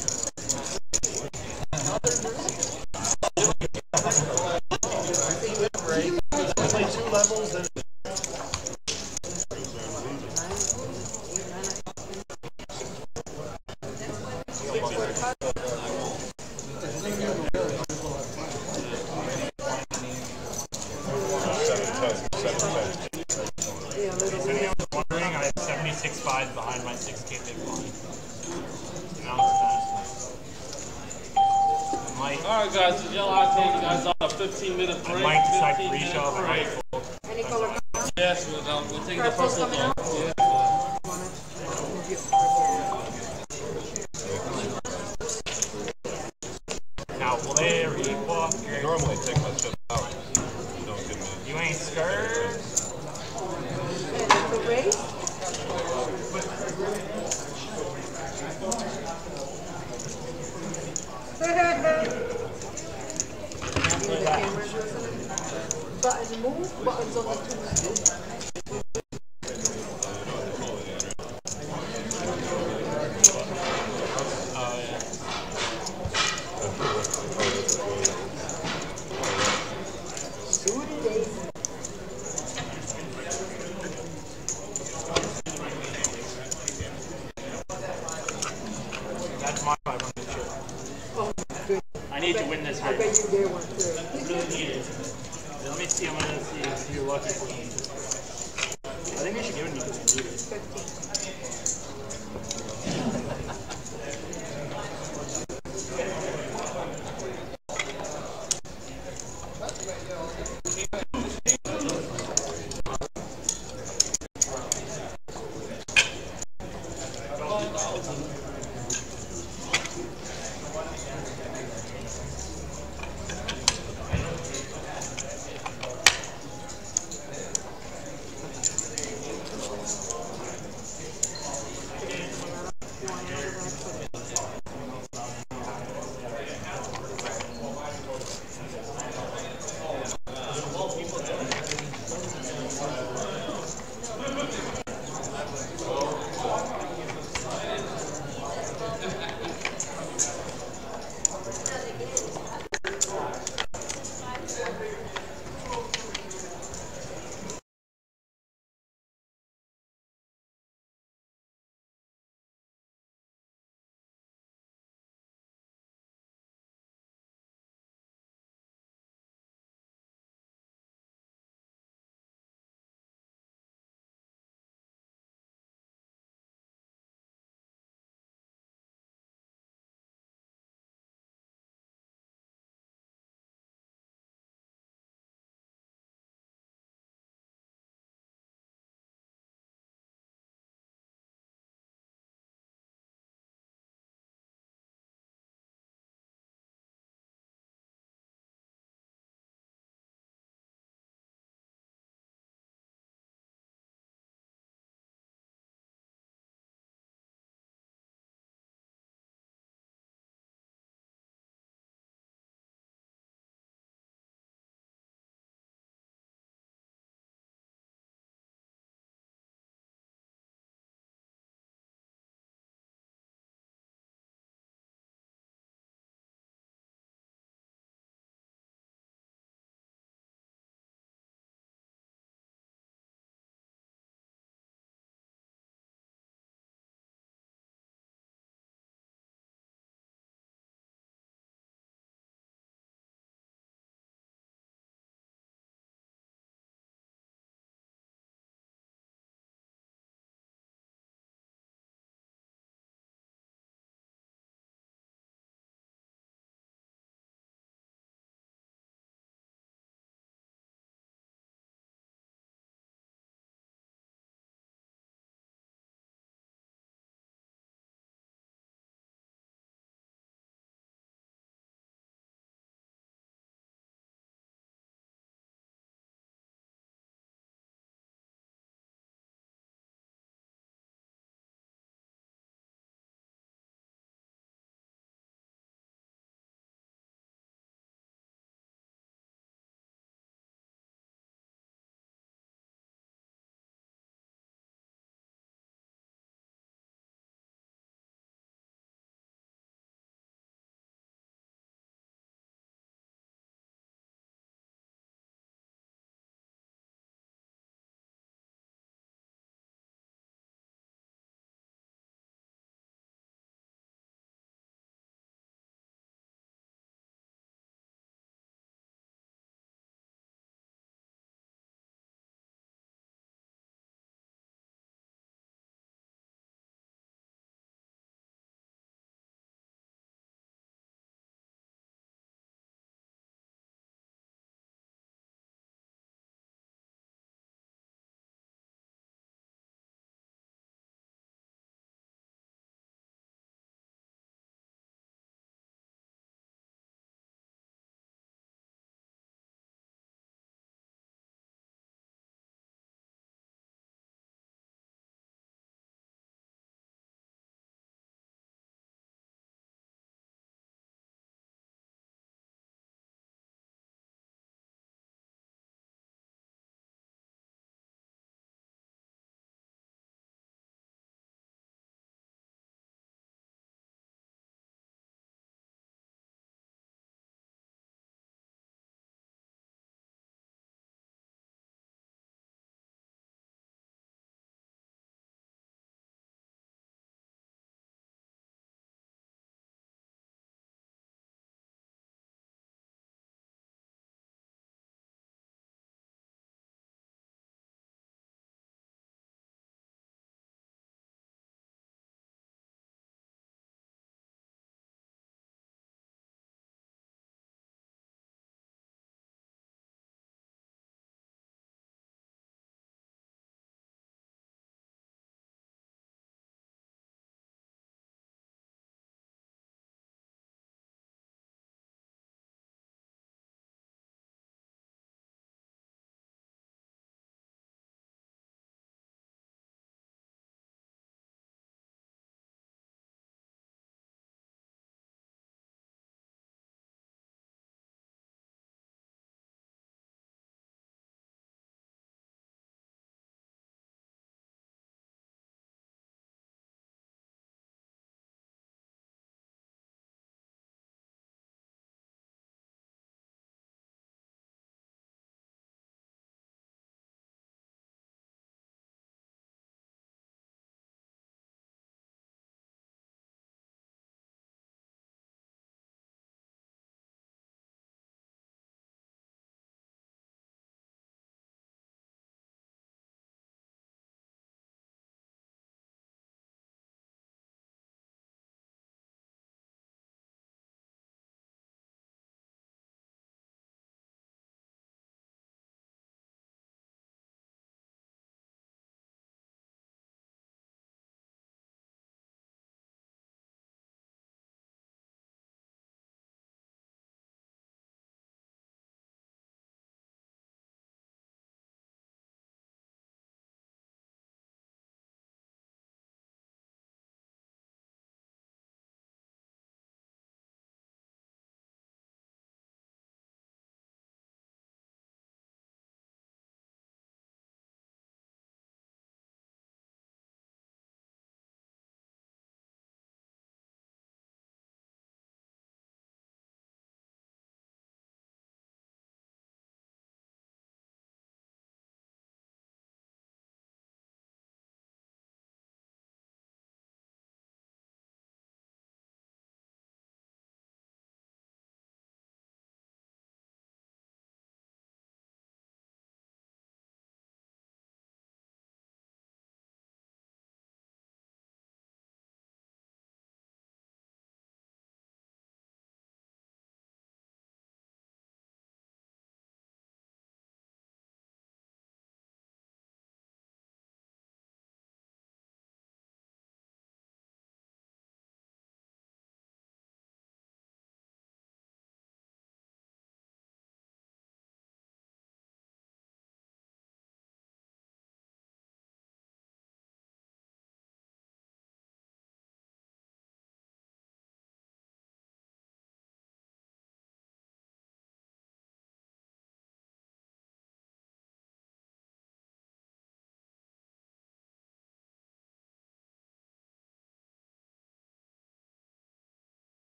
Play 2 levels and wondering, I have 76.5 behind my 6K big blind. Now it's Mike. Alright guys, the yellow I told you guys on a 15-minute break. I might decide to 15-minute reshove. I might fold. Any color? Yes, we'll take the first one off. Yeah. Now, well, there we go. normally take my shit out. Don't give me. You ain't scared? The race? Buttons move, buttons on the two. That's my 500 chip. I need to win this I race. bet you dare one too. I really need it. Let me see. I'm going to see if you're lucky for me. I think they should give it to me because I need it. 15.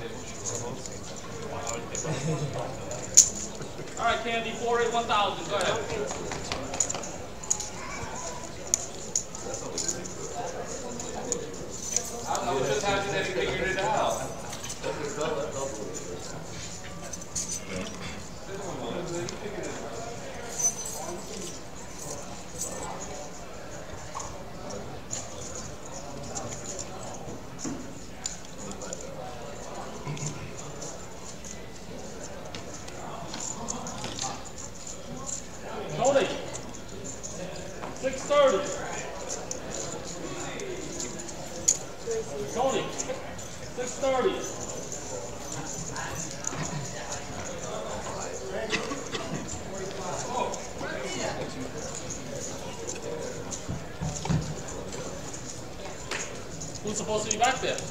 All right, Candy, 4-8, 1,000. Go ahead. I was just happy that he figured it out. Tony, 630. Tony, 630. Who's supposed to be back there?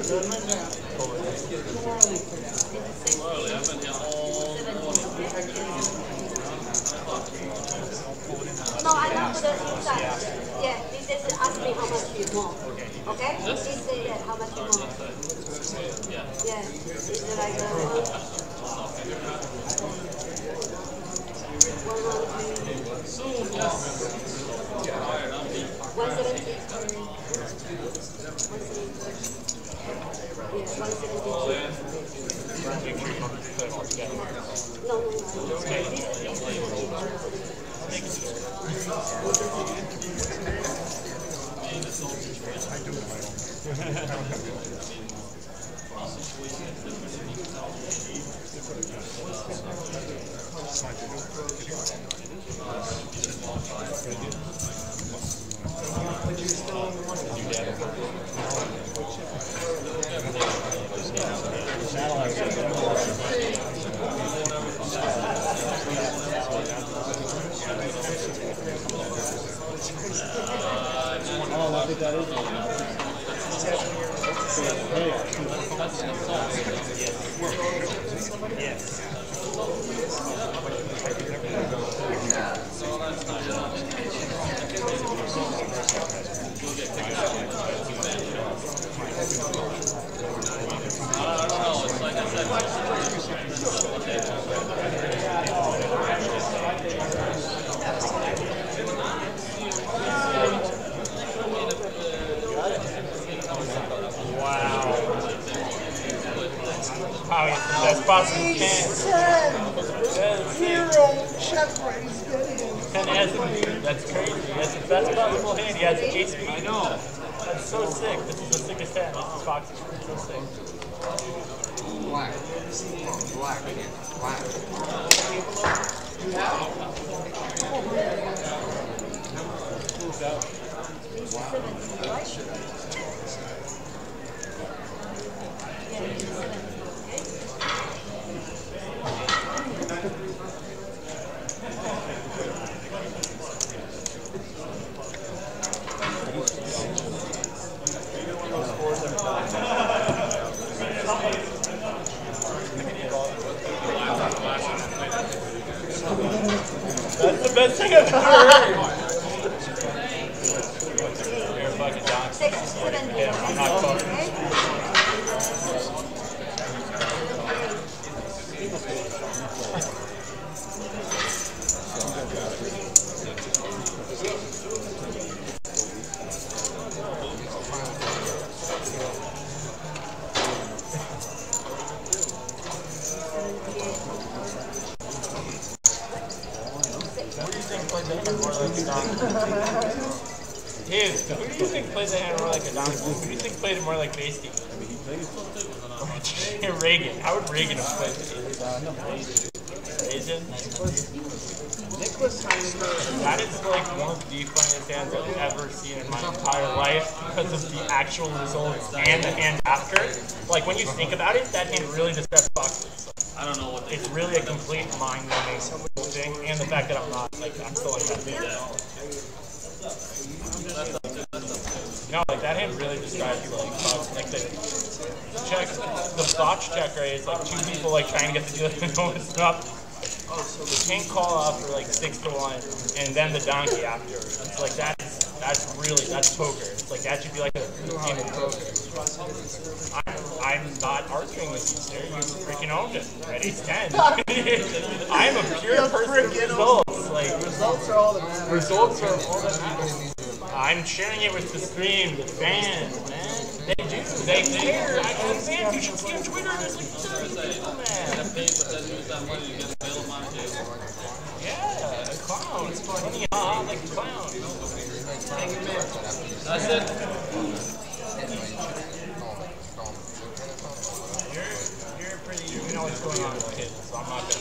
I've been here all No, I don't put it inside. Yeah, he just asked me how much you want. Okay? He said that, how much you want. Yeah. Is it like soon, yes. 170. Yeah, 170. I think that is That's possible. 10 That's crazy. That's the best possible hand. He has ace speed. I know. That's so sick. This is the sickest hand. This is Fox's. It's so sick. Black. Black. Black. That's the best thing I've ever heard. You're a fucking doc. Yeah, I'm not fucking. Dude, who do you think plays the hand more like a donkey? Who do you think played it more like Basty? Reagan. How would Reagan have played it? Asian? That is like one of the funniest hands I've ever seen in my entire life because of the actual results and the hand after. Like when you think about it, that hand really describes Foxwoods. I don't know what it's really a complete mind-numbing thing, and the fact that I'm still like that. No, like that hand really describes like Fox, like the botch check, right? It's like two people like trying to get the deal and no one's up. The king call off for like 6-1, and then the donkey after. It's like that's poker. It's like that should be like a game of poker. I'm not arguing with you, sir. You freaking owned it. At ace 10. I'm a pure person of results. Like results are all that matter. Results are all that matter. I'm sharing it with the stream, the fans, man. They do. They care. I understand. You should see on Twitter. There's like 30 people, man. Yeah, a clown. It's funny, huh? Like a clown. That's it. You're pretty. You know what's going on with kids, so I'm not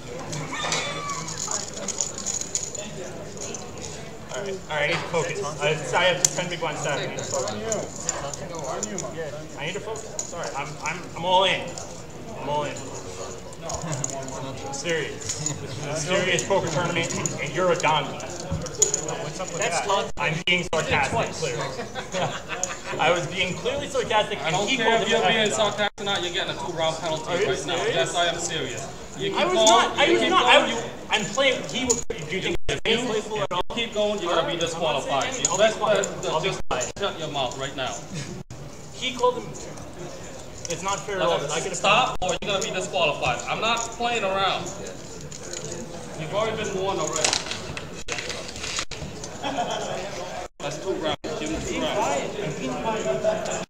gonna. Alright, I need to focus. I have 10 big blinds stacked. I need to focus. I need to focus. Sorry, I'm all in. I'm all in. I'm serious. This is a serious poker tournament, and you're a donkey. What's up with that? I'm being sarcastic, clearly. I was being clearly sarcastic. I don't care if you're being sarcastic or not. You're getting a 2-round penalty right now. Yes, I am serious. I was not. I'm playing. Do you think he's playful at all? You keep going, you're gonna be disqualified. I'll be quiet. Shut your mouth right now. He called him. It's not fair at all. I can stop, or you're gonna be disqualified. I'm not playing around. You've already been warned already. That's 2 rounds. Give him 2 rounds.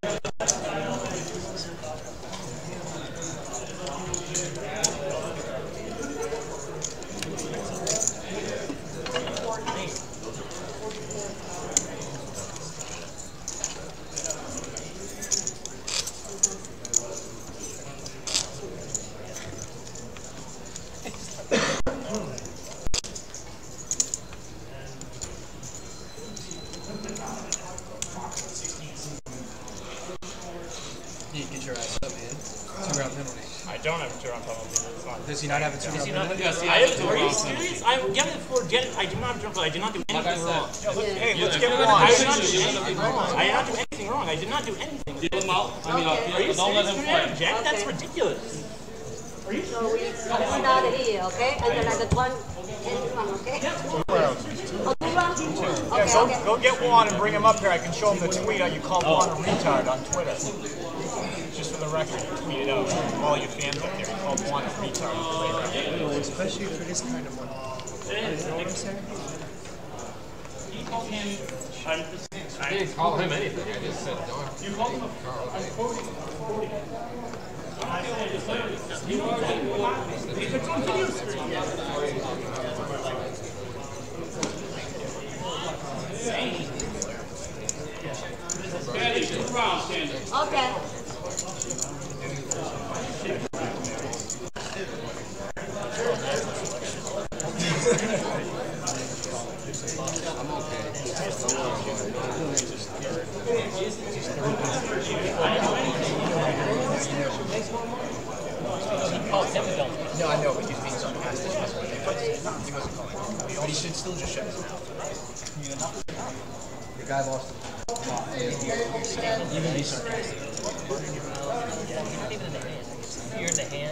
Does he not have a 2-round penalty? Yes, are you serious? I do not jump, but I did not do anything wrong. Hey, let's get it wrong. I did not do anything wrong. I did not do anything wrong. I did not do anything. Deal him out. Are you Don't let him play. Jack, that's ridiculous. So we start here, okay? And then like one, okay? 2 rounds. Oh, 2 rounds? Yeah, Okay, go get Juan and bring him up here. I can show him the tweet you called Juan a retard on Twitter. Just for the record, tweet it out. All you fans up there, you called Juan a retard on Twitter. Especially for this kind of one. You know what I'm saying? You called him. I didn't call him anything. I just said, don't. You called him a. I'm quoting. It's on video screen. Pelli, 2 rounds, Sandy. okay. I'm No, I know, but he's being sarcastic. He wasn't calling it. But he should still just shut his mouth. The guy lost it. You can be sarcastic. You're in the hand.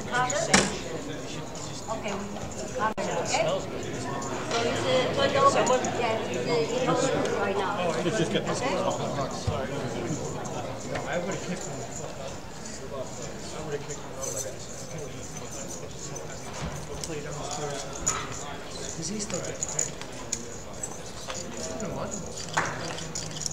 Okay, okay? So it's turned over. Yeah, it's over right now. Let's just get this okay? No, I would have kicked him. I would have kicked him out like that. Play downstairs. Because he's still good, okay? You know what?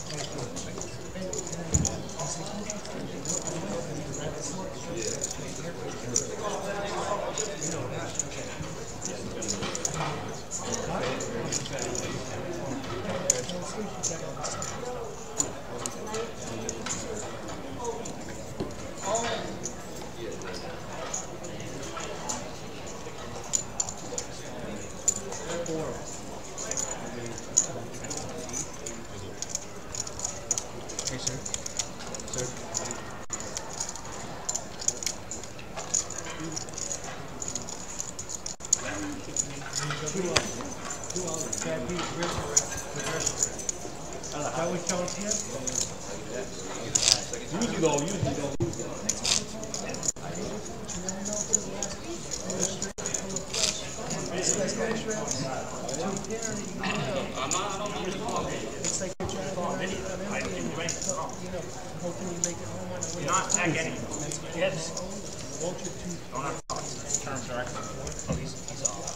Hey, sir. Sir. That was Charles here? Usually though. It's like you're driving around hoping you make it home on the way. You're not getting. Yes. Won't you two? Don't have thoughts. Turn directly. Oh, he's off.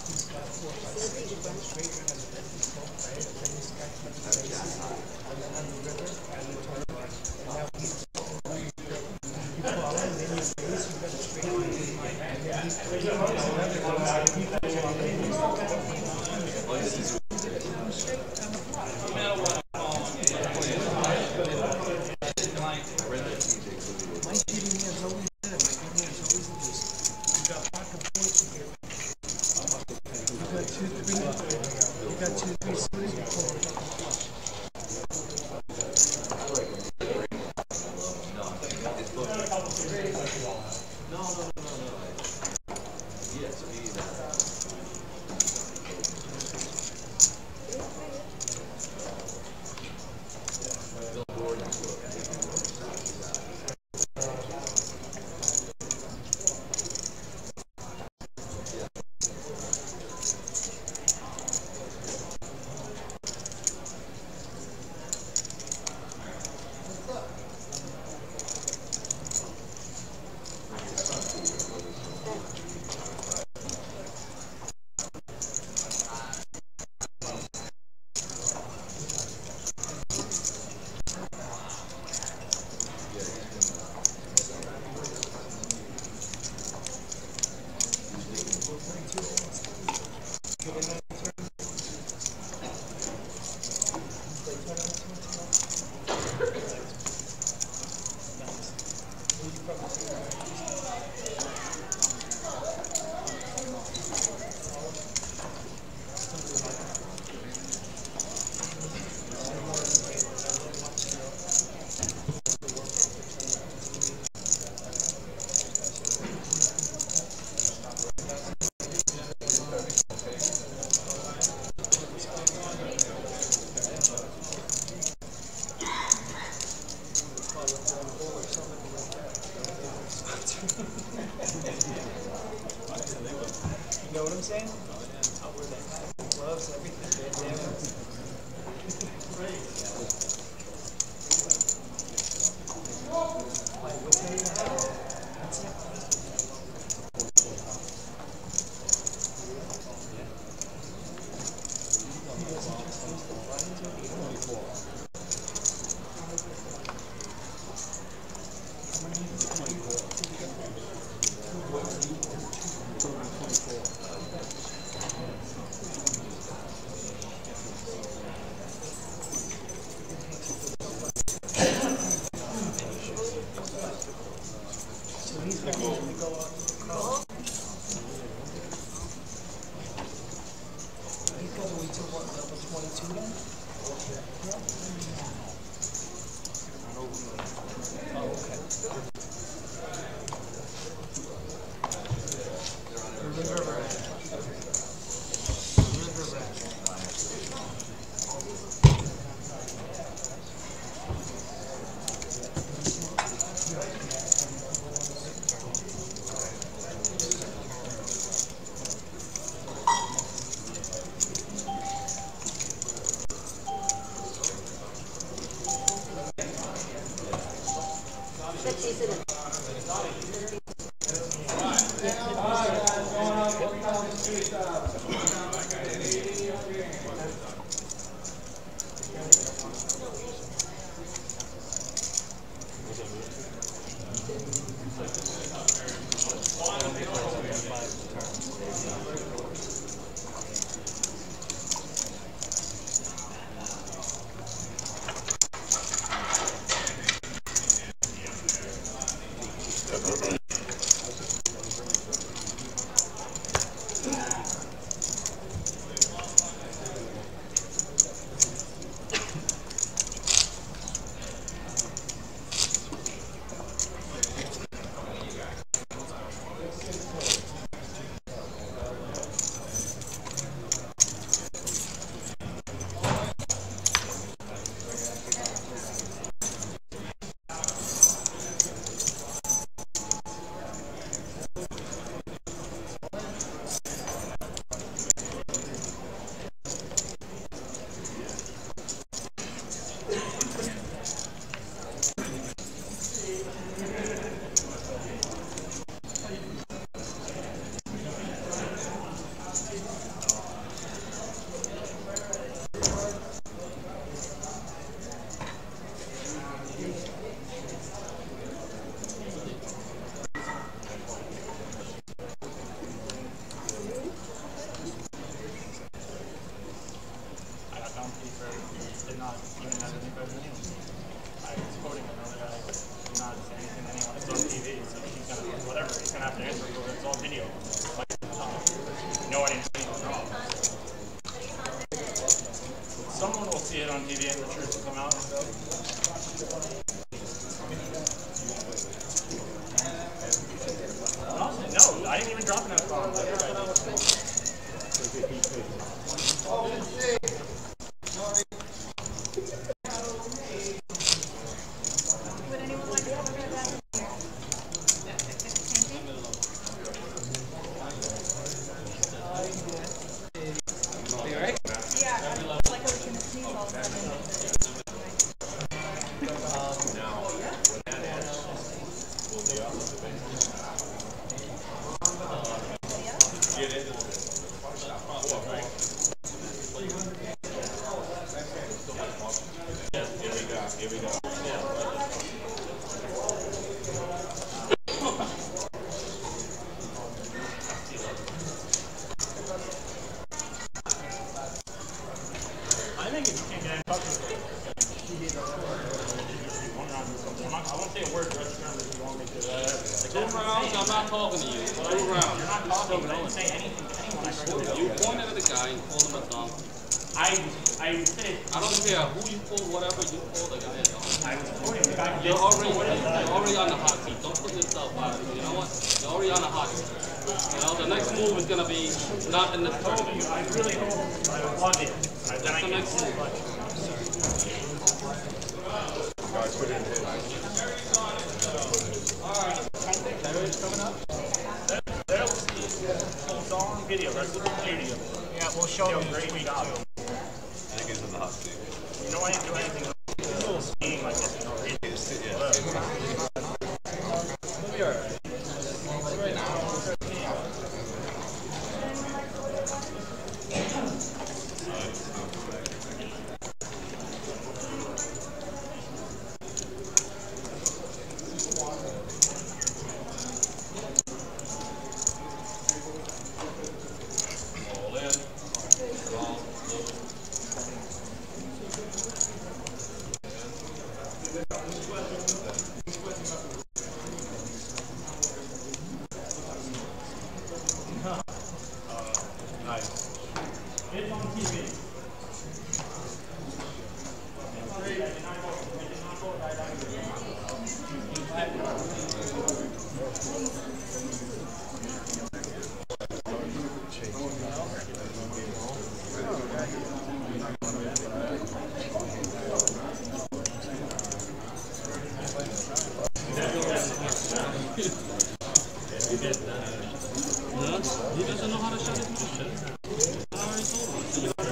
No, he doesn't know how to shut his mouth shut. I already told him.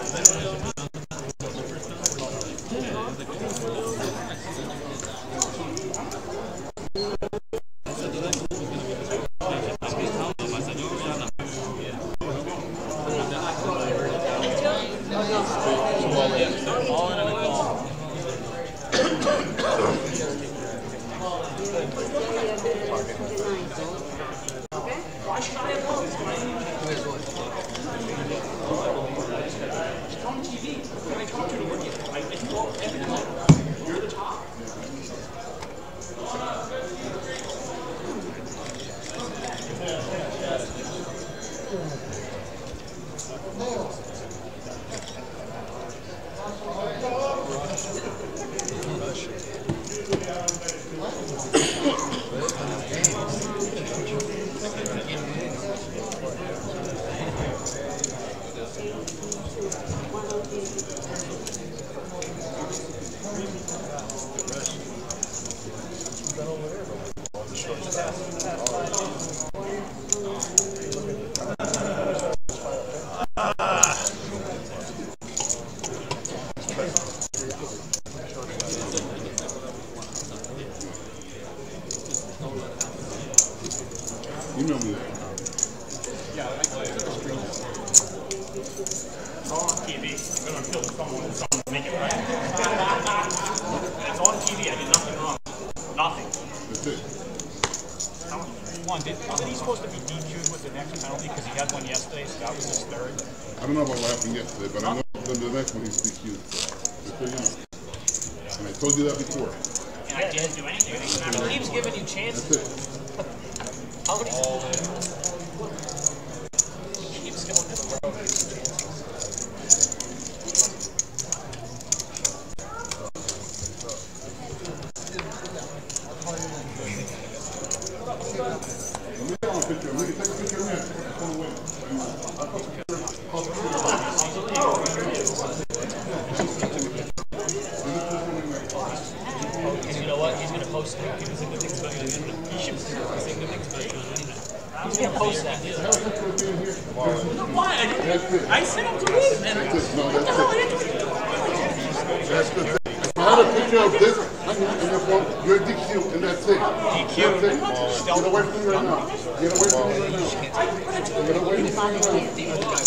Email me that. Yeah, it's all on TV. I'm going to kill someone to make it right. It's on TV. I did nothing wrong. Nothing. That's it. Wasn't he supposed to be DQ'd with the next penalty because he had one yesterday, so that was his third? I don't know about what happened yesterday, but I know the next one he's DQ'd. Just so you know. And I told you that before. And I didn't do anything. He keeps giving you chances. That's it. How many? He keeps going to the road. Let me take a picture. Let me take a picture of him. Because you know what? He's going to post it. People say good things about you on the internet. He should say good things about you on the internet. He's going to post that. Why? I sent him to read, man. What the hell? I didn't do anything. That's the thing. If I had a picture of this, and your phone, you're DQ, and that's it. DQ. Get away from me right now. Get away from me right now. Get away from me right now.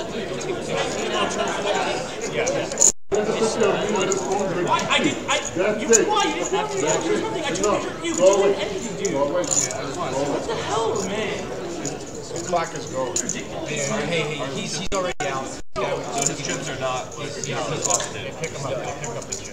What the hell, man? His clock is going. Hey, he's already out. So his chips are not. He's off there. They pick him up. They pick up the chips.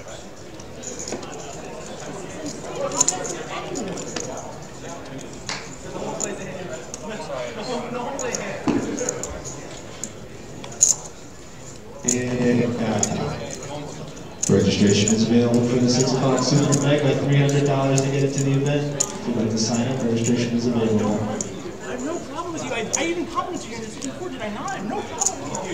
Registration is available for the 6 o'clock Super Mega, $300 to get into the event. If you'd like to sign up, registration is available. I have no problem with you. I even commented you in this report, did I not? I have no problem with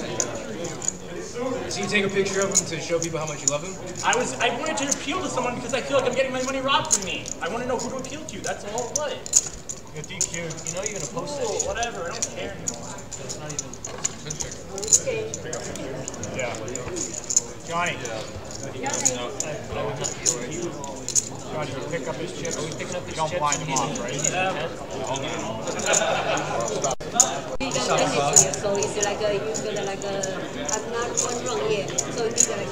you. So you take a picture of him to show people how much you love him? I wanted to appeal to someone because I feel like I'm getting my money robbed from me. I want to know who to appeal to. That's all it was. You're DQ'd. You know you're going to post that shit. Whatever. I don't care anymore. It's not even... Yeah. Johnny. Johnny, you pick up his chips. Are we picking up his chips? Don't blind him off, right? So it's like you got like I'm not one wrong here. So it's like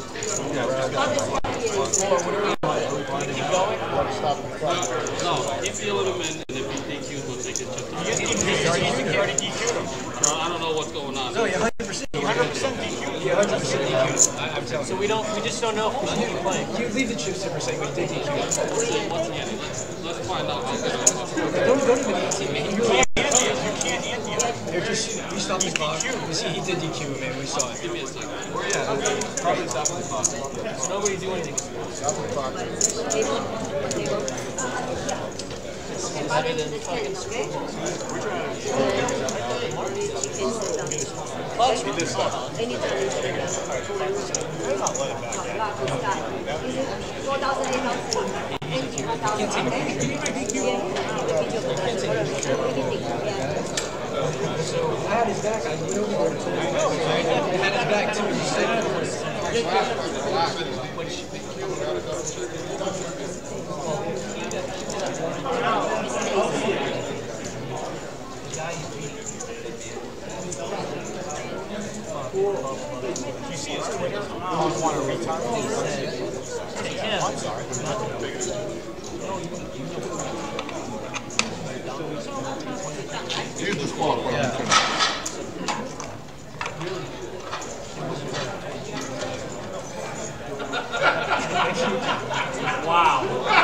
No, if you let him in, and if he DQ'd, we'll take his chips. You already DQ'd him. I don't know what's going on. No, you're 100%. You're 100% DQ'd. You're 100% DQ'd. I'm telling you. So we just don't know who's going to be playing. You leave the chips in for a second, but you did DQ. Let's find out. Don't even answer me. You can't answer him. They're just, we stopped the clock. You see, he did DQ, man. We saw it. Give me a second. Where you at? Probably stopping the clock. So nobody do anything. Stop the clock. better than 10, okay? Anytime. not let it back yet. It's 4,000, 8,000, 1,000, okay? So I had his back. I knew he would. I know, right? I had his back too. He said, You see his Twitter? Want to retard? I'm sorry. He's disqualified. Wow.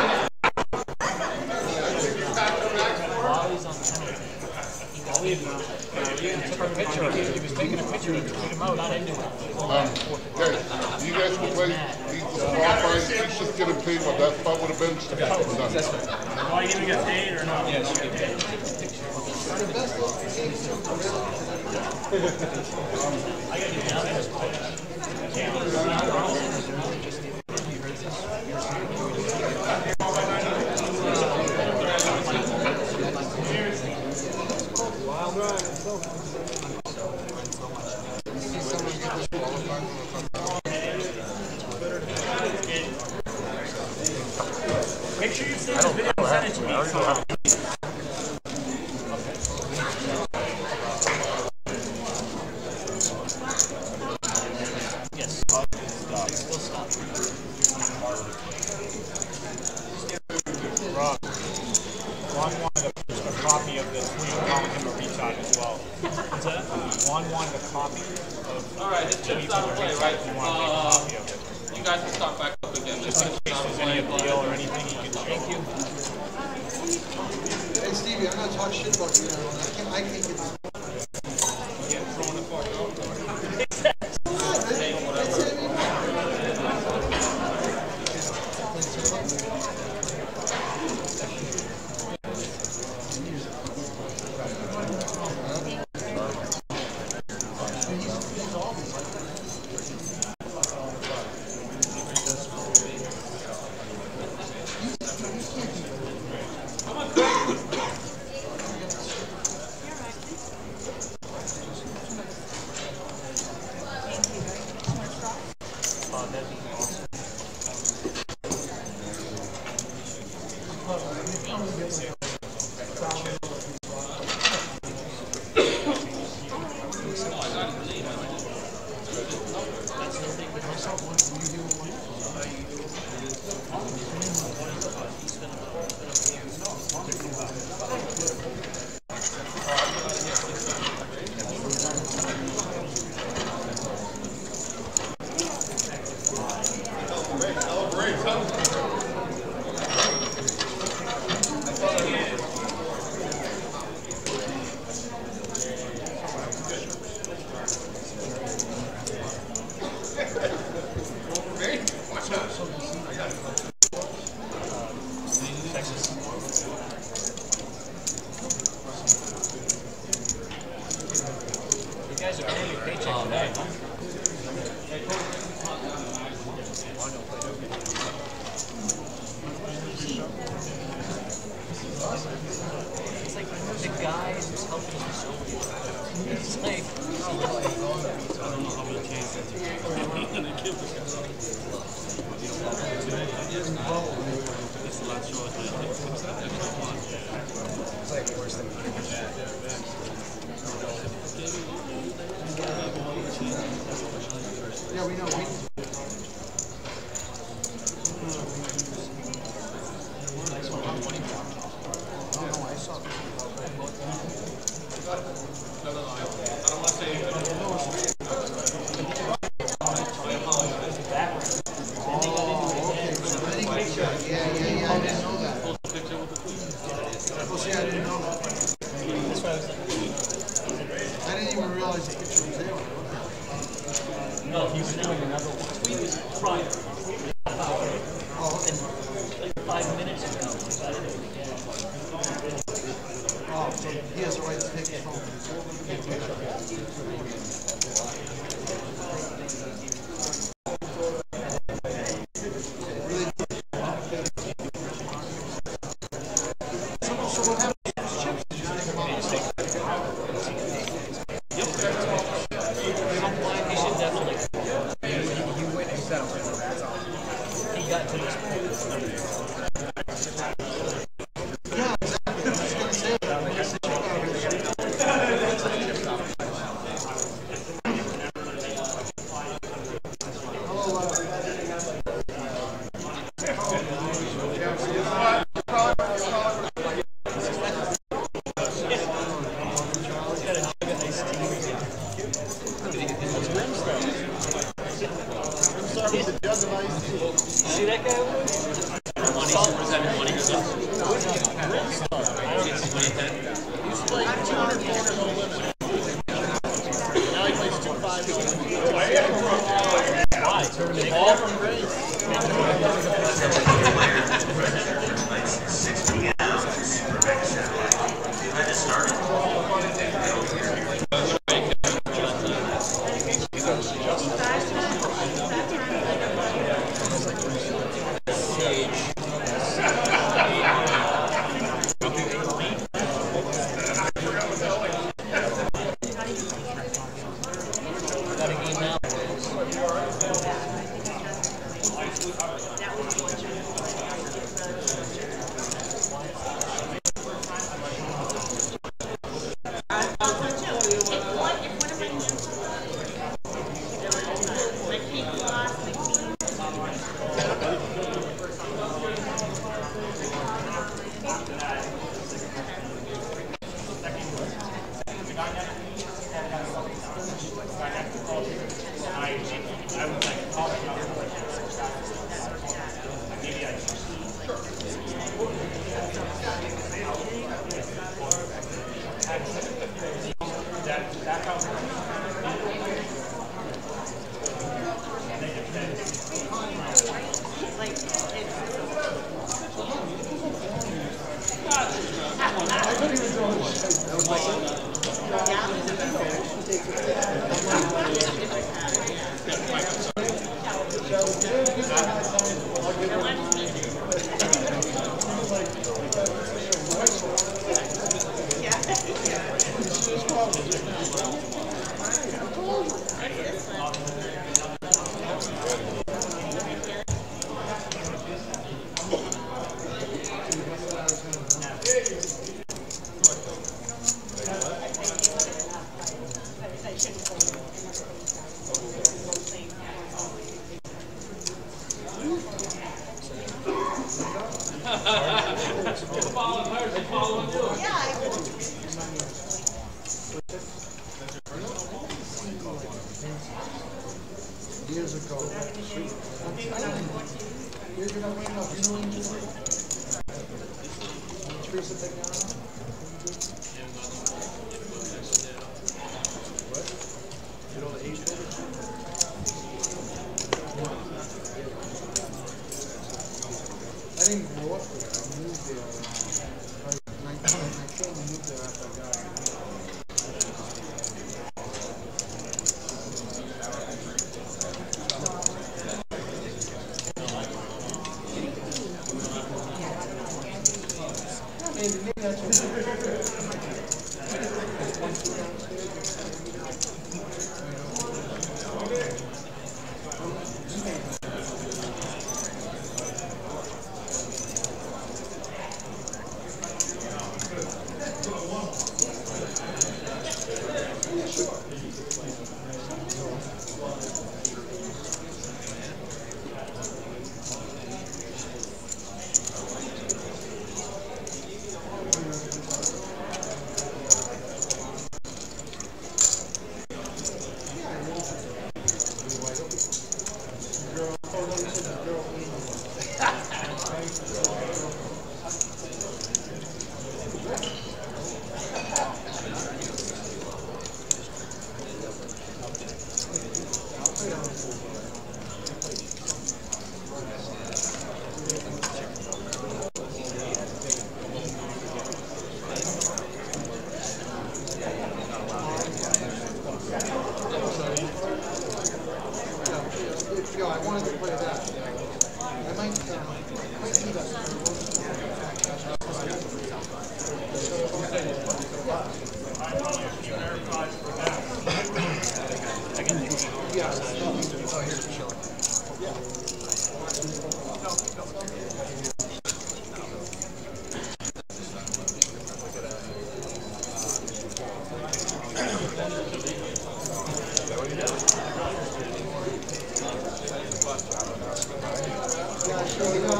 He took a picture. He was taking a picture to tweet him out. Not into it. Guys, you guys can play. He's disqualified. He's just getting paid what that spot would have been. Are you going to get paid or not? Yes, you get paid. I got to do Wild ride. Make sure you save the video and send it to me. Yes. Still stop. Rob, Juan wanted a copy of the tweet calling him a retard as well. What's that? Juan wanted a copy of Alright, his chip's out of play, right? He wanted a copy of it. You guys can start back up again. Just in case there's any appeal or anything he can thank you. Hey Stevie, I'm not talking shit about you. I can't get this. See that guy over there? Money, was that money or something? He used to play 200 corners no limit. Now he plays 2-5. Why? All from Grace. 6 p.m. I just started.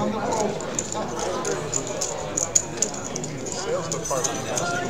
Sales department.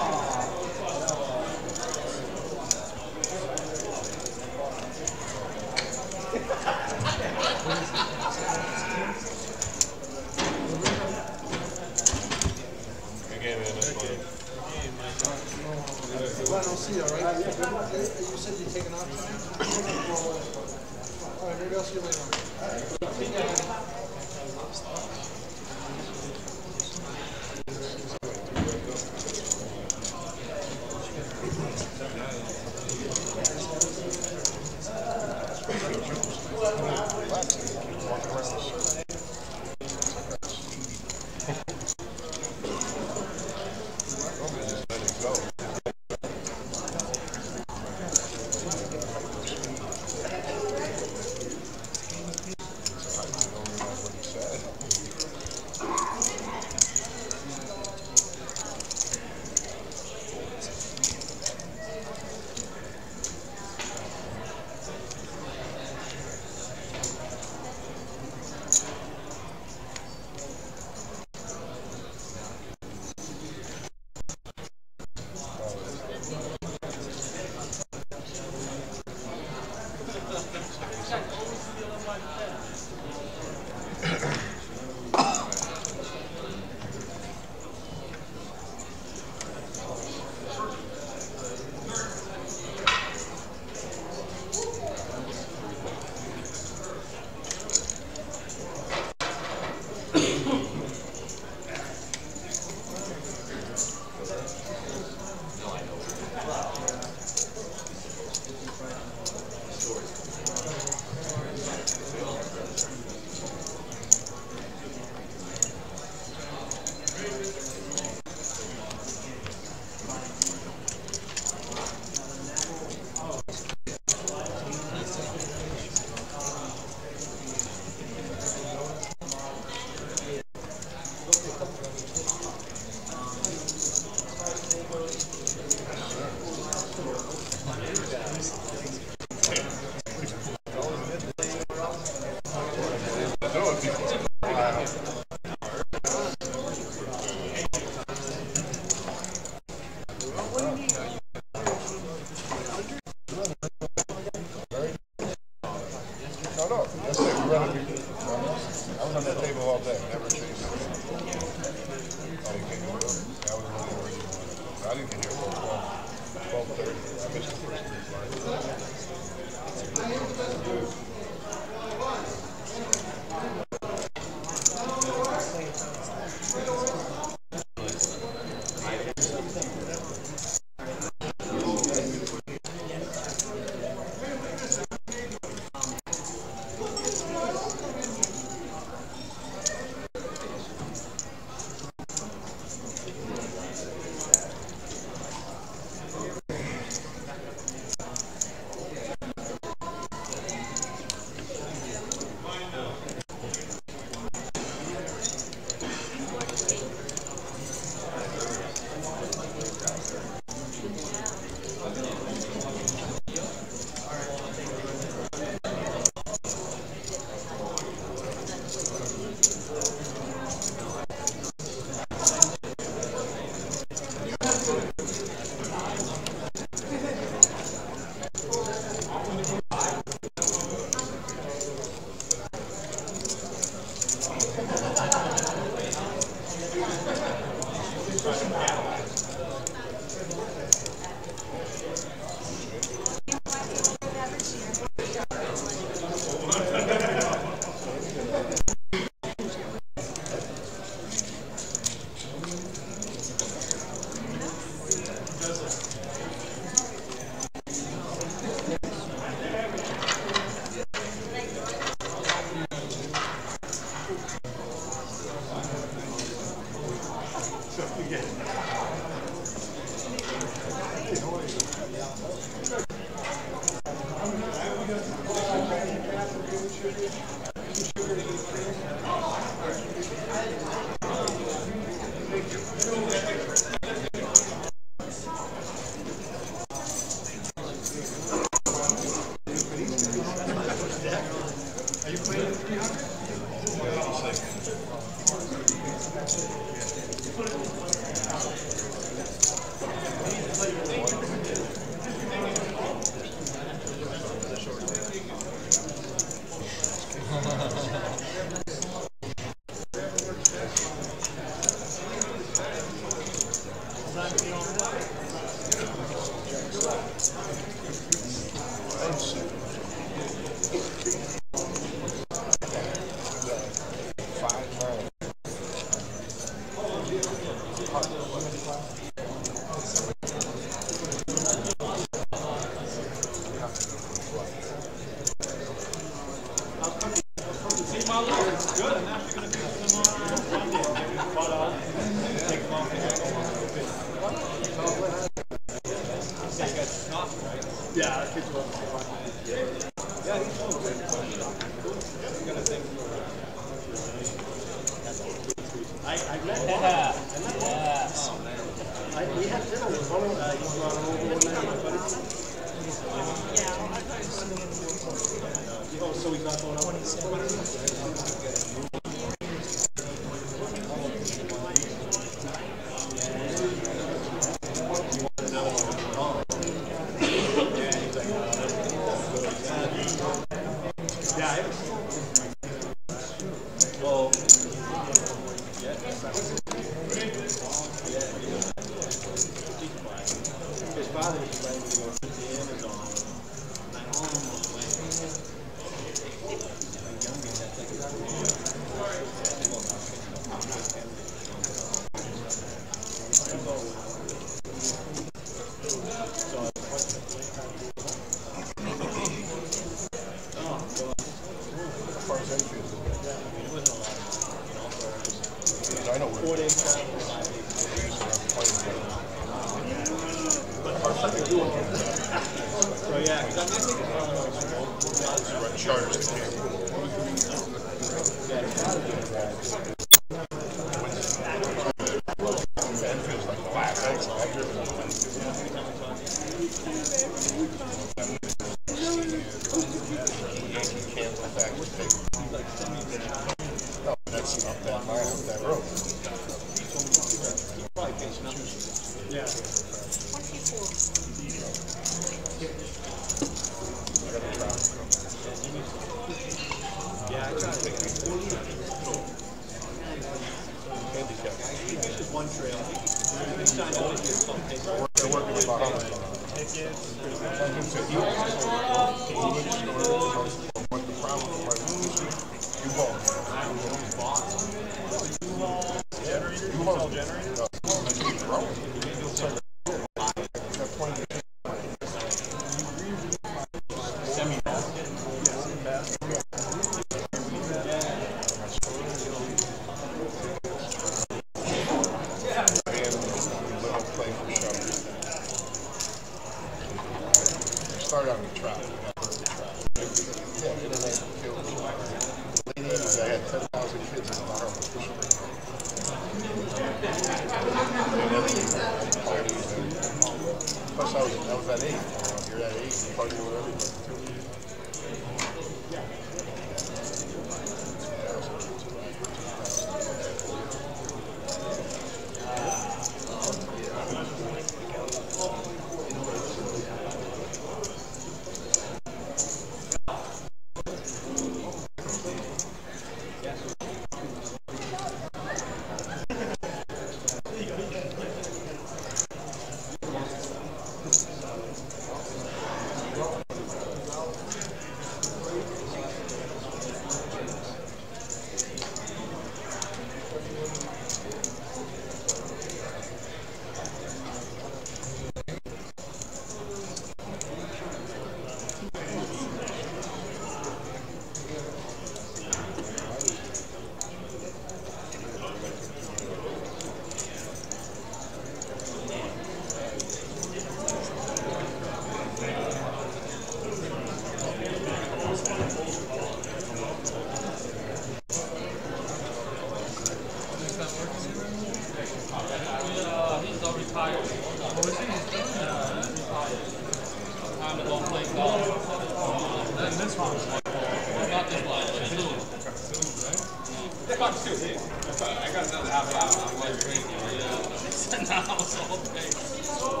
I got another half hour. I'm like crazy. Now it's all day.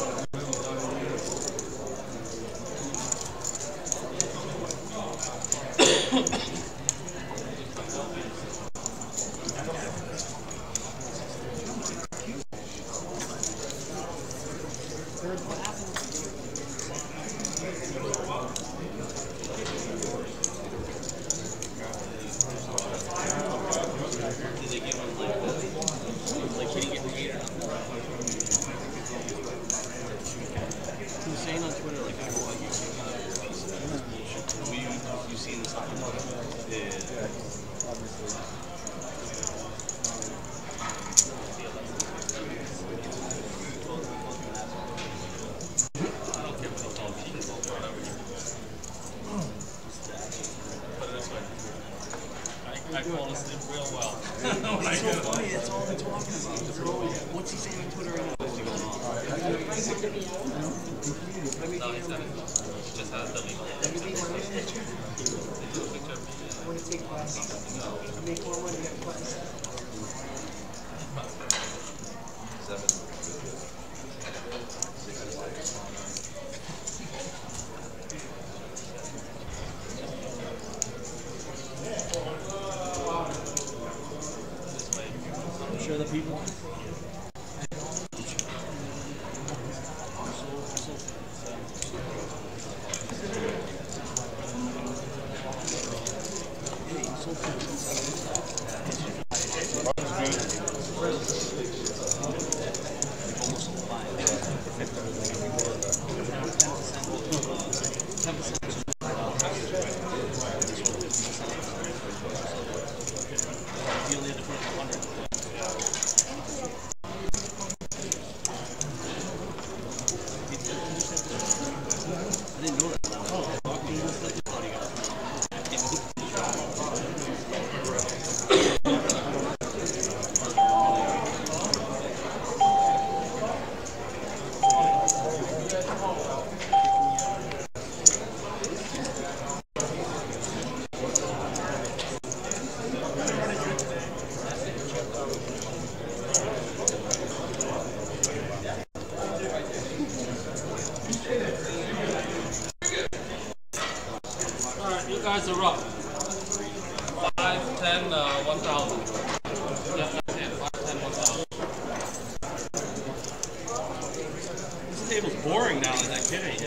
I fall asleep real well. It's so funny, that's all they're talking about. What's he saying on Twitter right now? What's going on? No, he's got it. He just has the legal. I want to take classes. Make more money, get classes. 7. Sure the people. Guys are up. 5, 10, 1,000. Yeah, that's it. 5, 10, 1,000. This table's boring now as activity.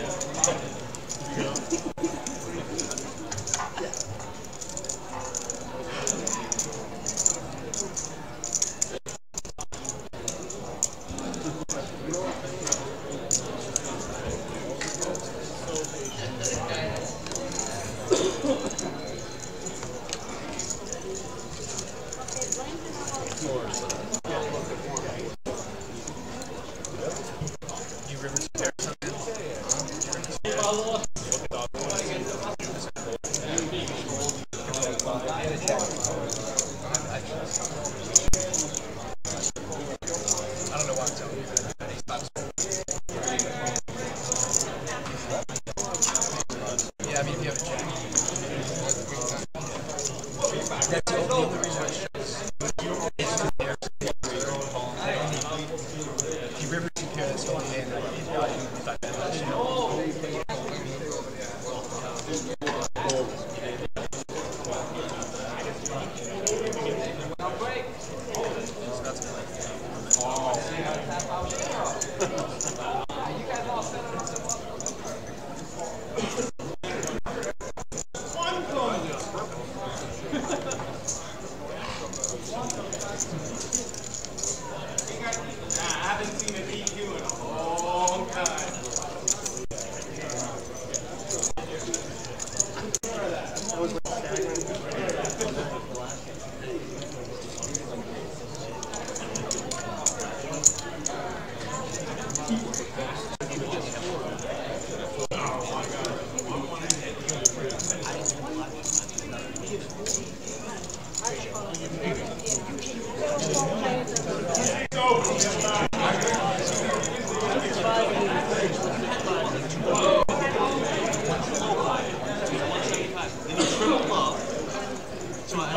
Triple up.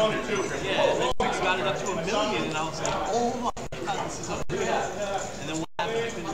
Yeah, Netflix got it up to 1 million, and I was like, oh my god, this is unreal. And then what happened?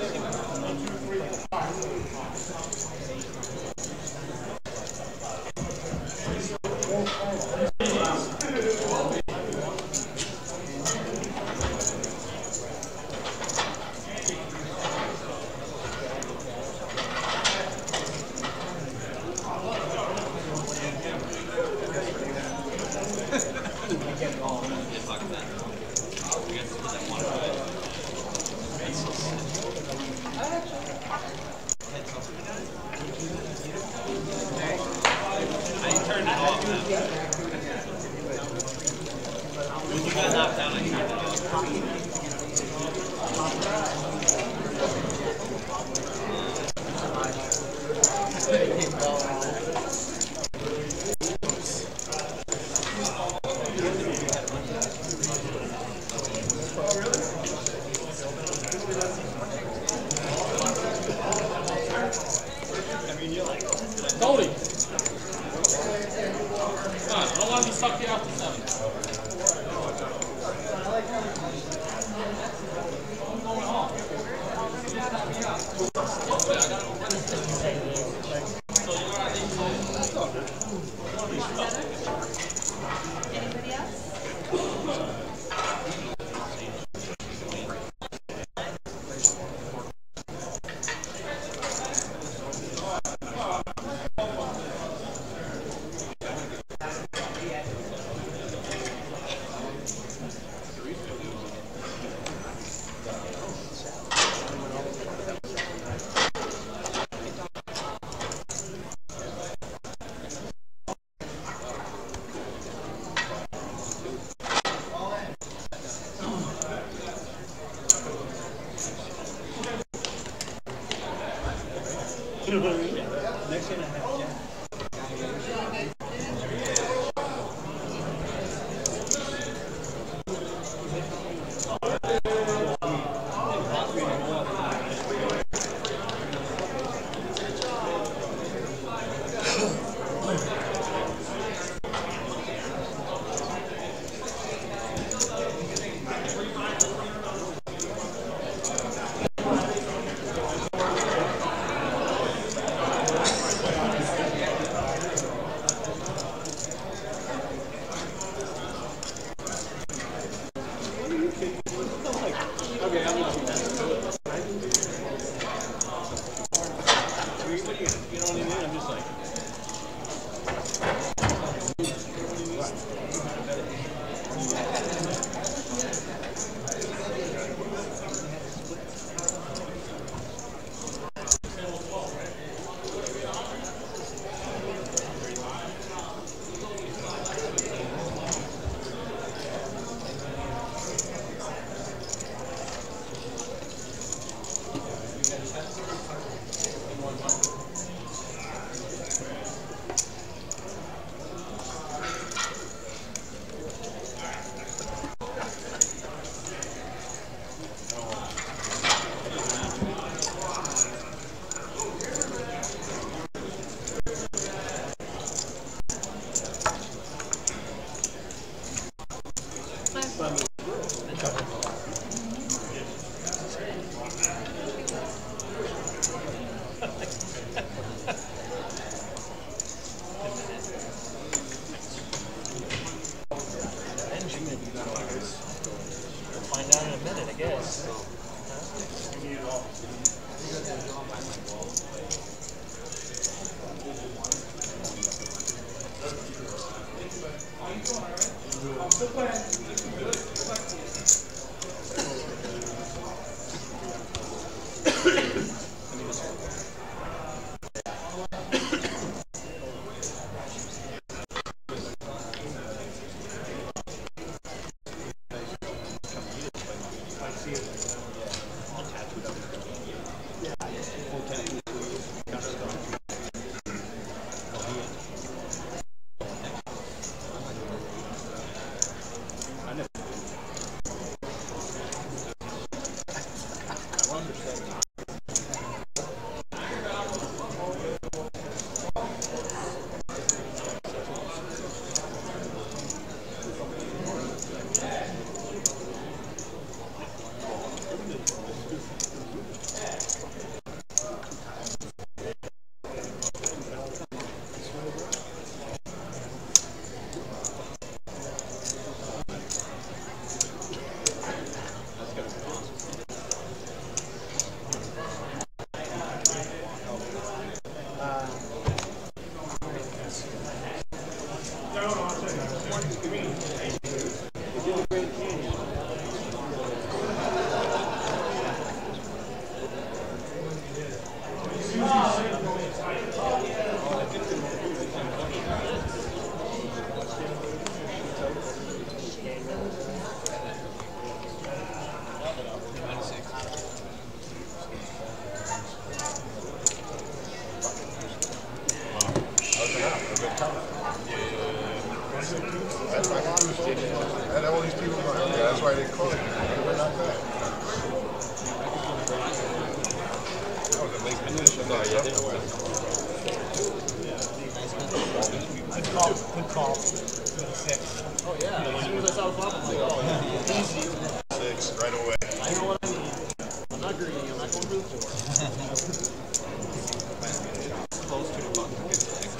Cody! Come on, I don't want to be stuck here after 7. I'm going home. Anybody else? Next and a half, yeah. Good call. 6. Oh yeah. As soon as I saw the flop, I'm like, oh yeah. Easy. 6 right away. I know what I mean. I'm not greedy. I'm not going to the 4. Close to the button.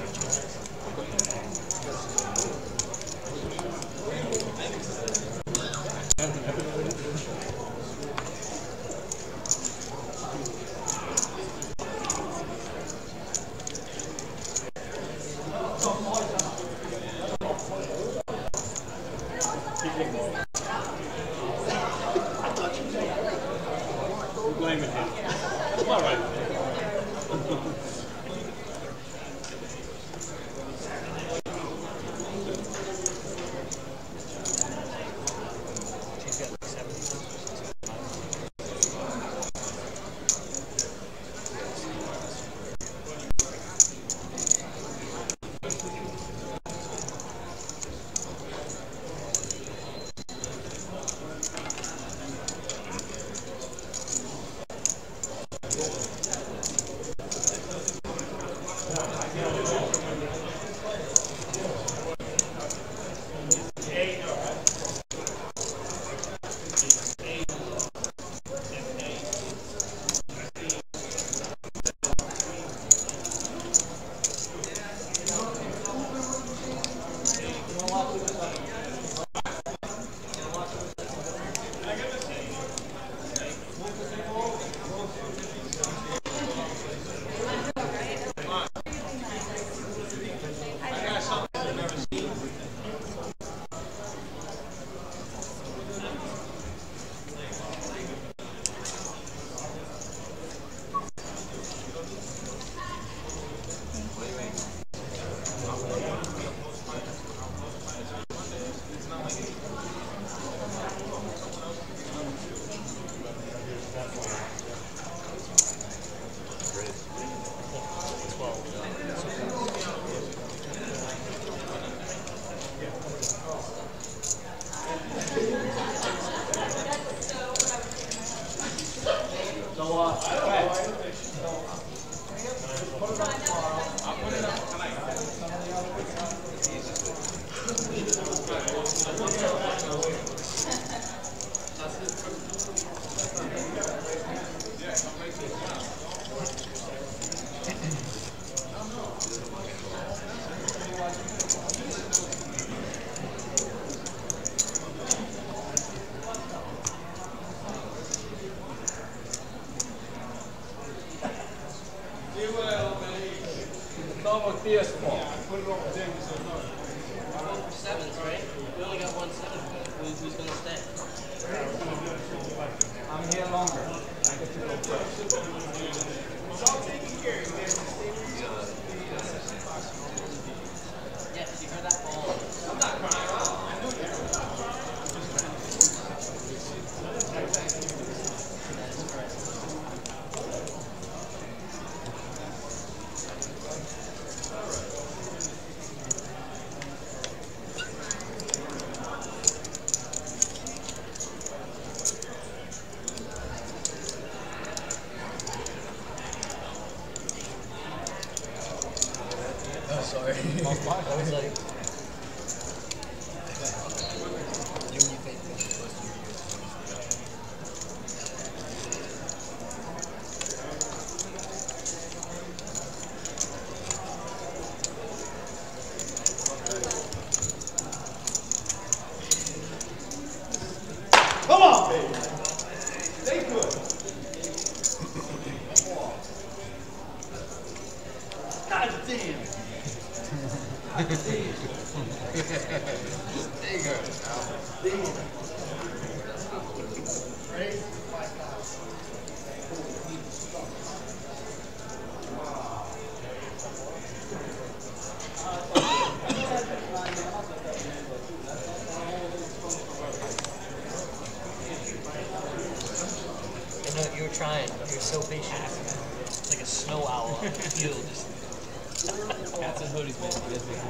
Sevens, right? We only got 1 7. Who's going to stay? I'm here longer. I get to go first. It's all taken care of. Yes, you heard that ball. I'm not crying. I knew you. Sorry. I was like, come on, baby. Stay good. God damn. God damn. There you go. Ready? I know you were trying. You're so patient. It's like a snow owl on the field. Cats and hoodies, man. You guys make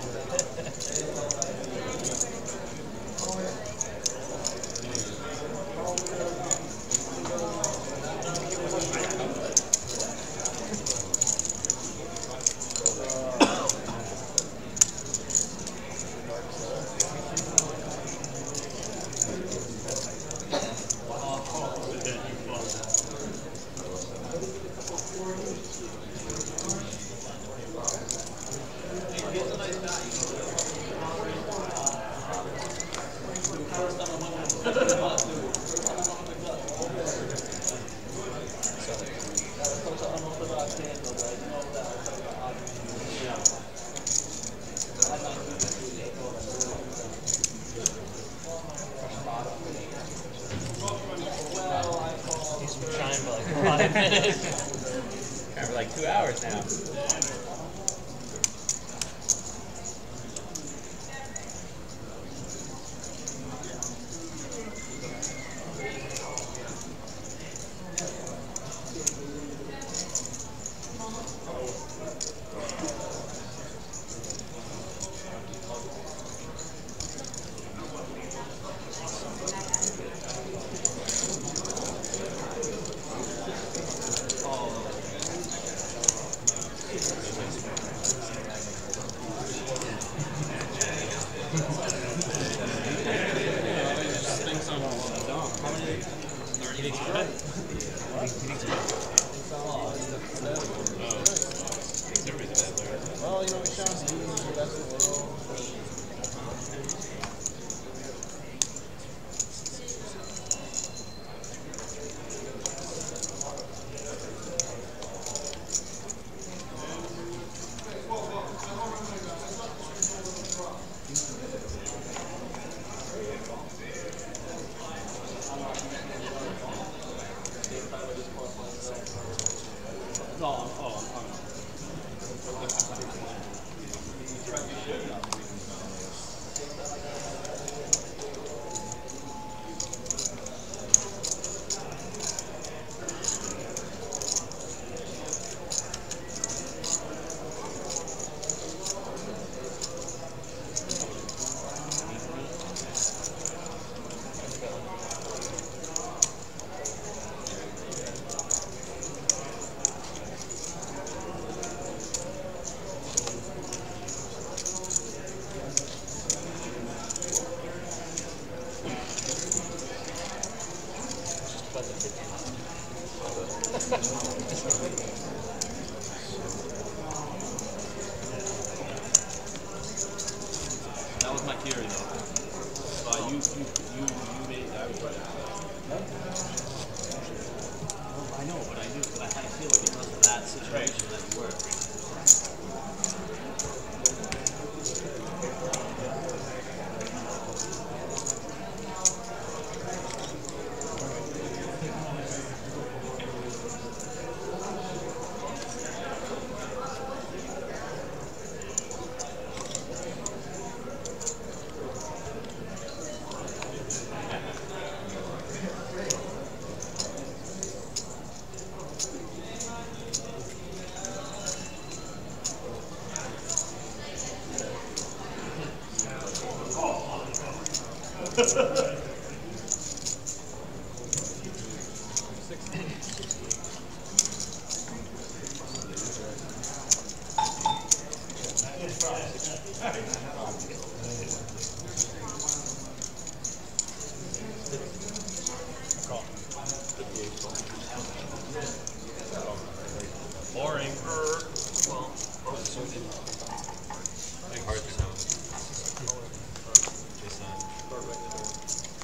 He's been trying for like 5 minutes. trying for like 2 hours now. Well, you know, we shot the best in the world. That was my theory, though. You made that. I know, but I knew, but I had a feeling because of that situation that you were. Boring. Well, big heart sound.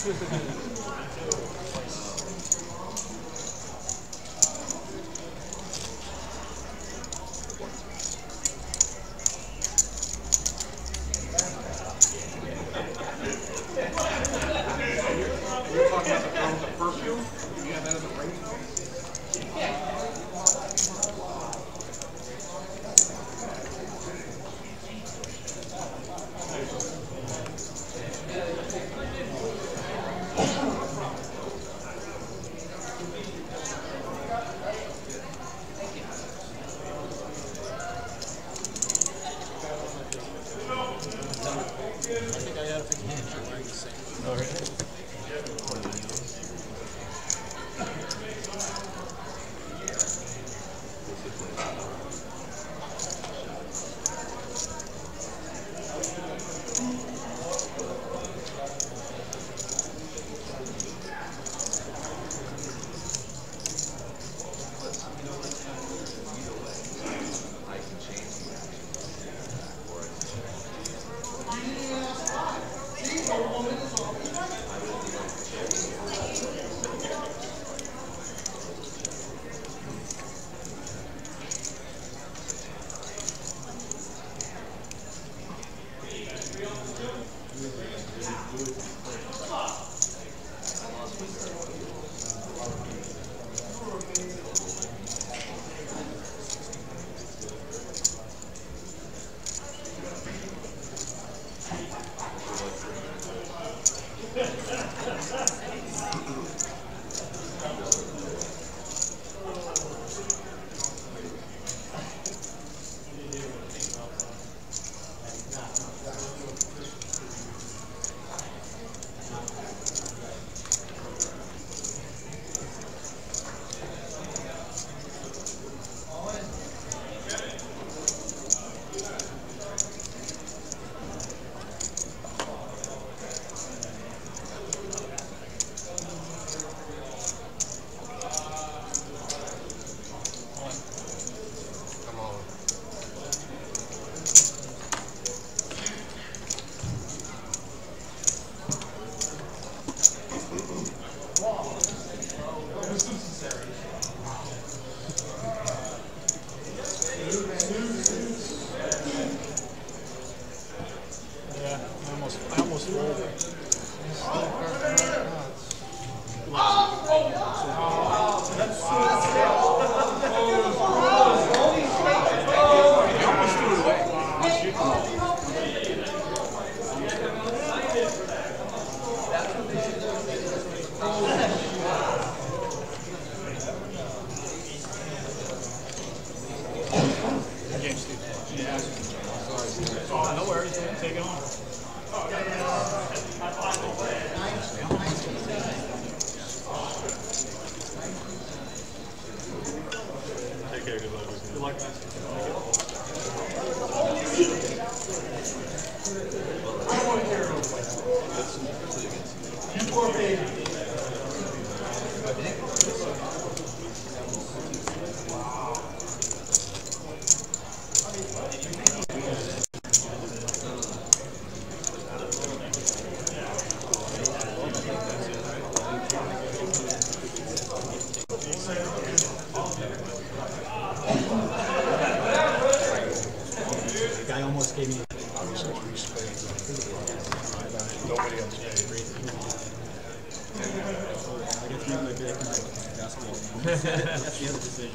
You're talking about the girl with the perfume? You have that in the ring? I think I had a 15 inch wearing the same. Oh, really? No worries, man. Take it on. Take care, good luck. Good luck, guys. You poor baby. The guy almost gave me Nobody else. I guess maybe my back in my basketball game. That's the other decision.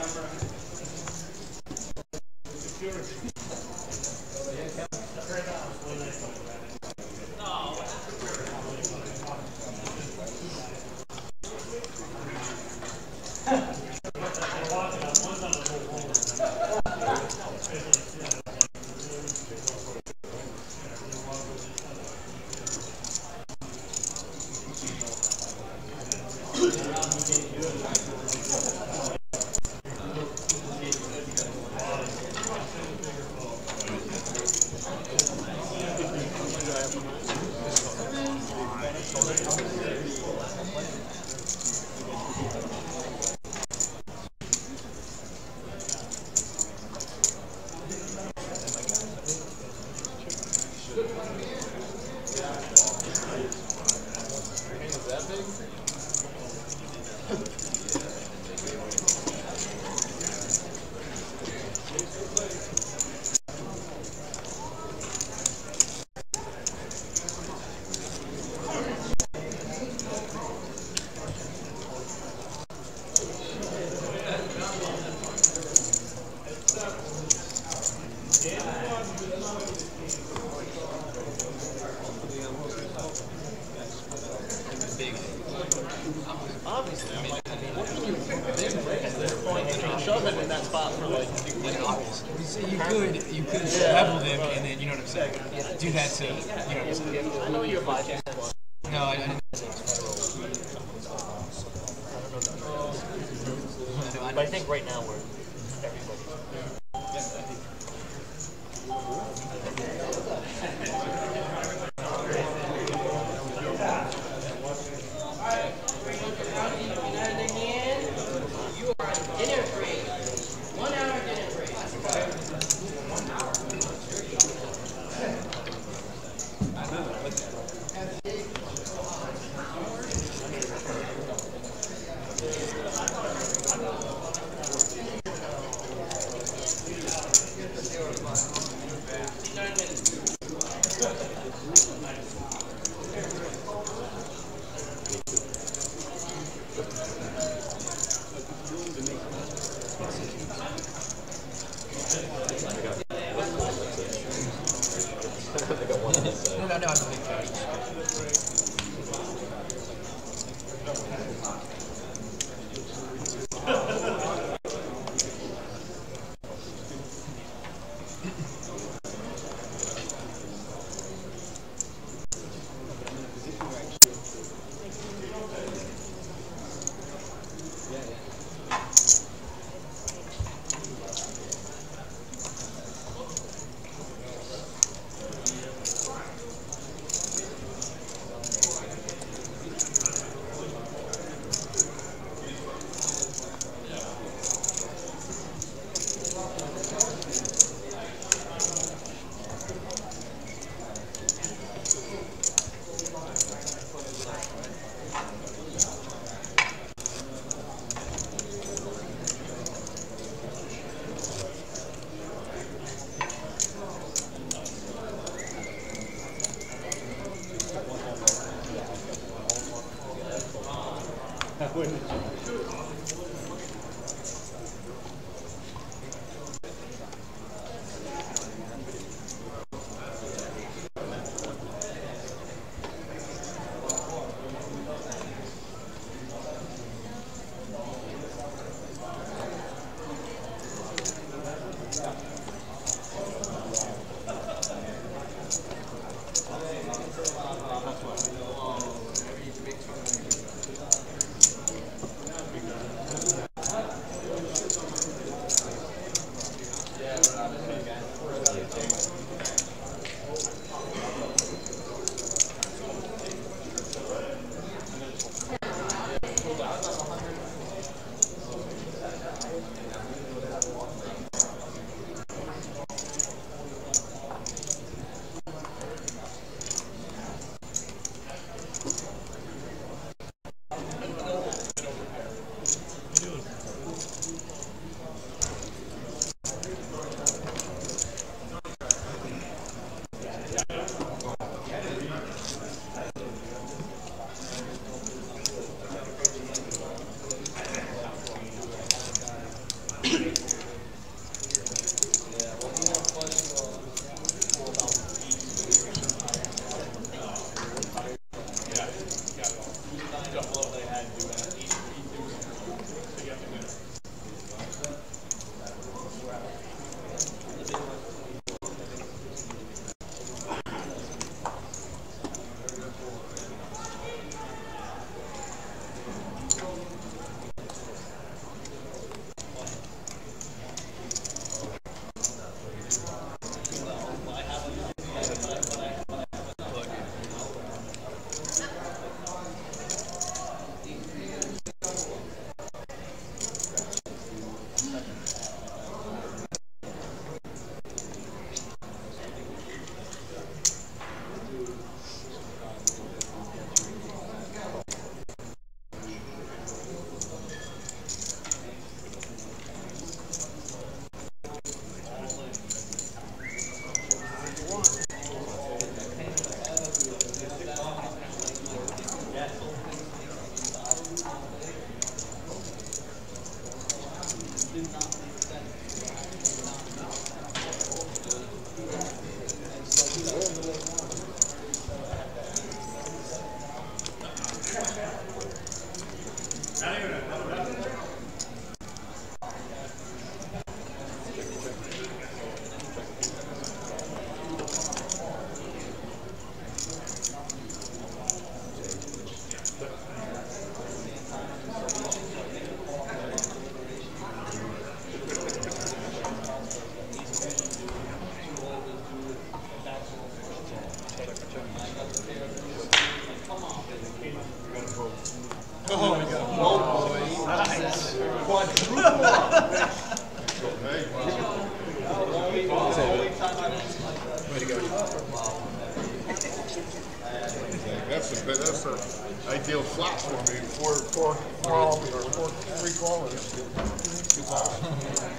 Obviously, I mean, what can you at this point? Shove it in that spot for like, You could level them and then, you know what I'm saying? Do that to, you know what I'm saying? I know you're 5 plus. No, I didn't. But I think right now we're everybody. You are on dinner break. 1 hour dinner break.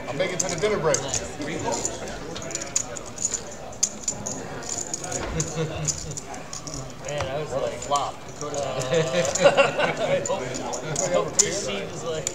I'll make it to the dinner break. Man, I was like flop. I hope pre-seed is like.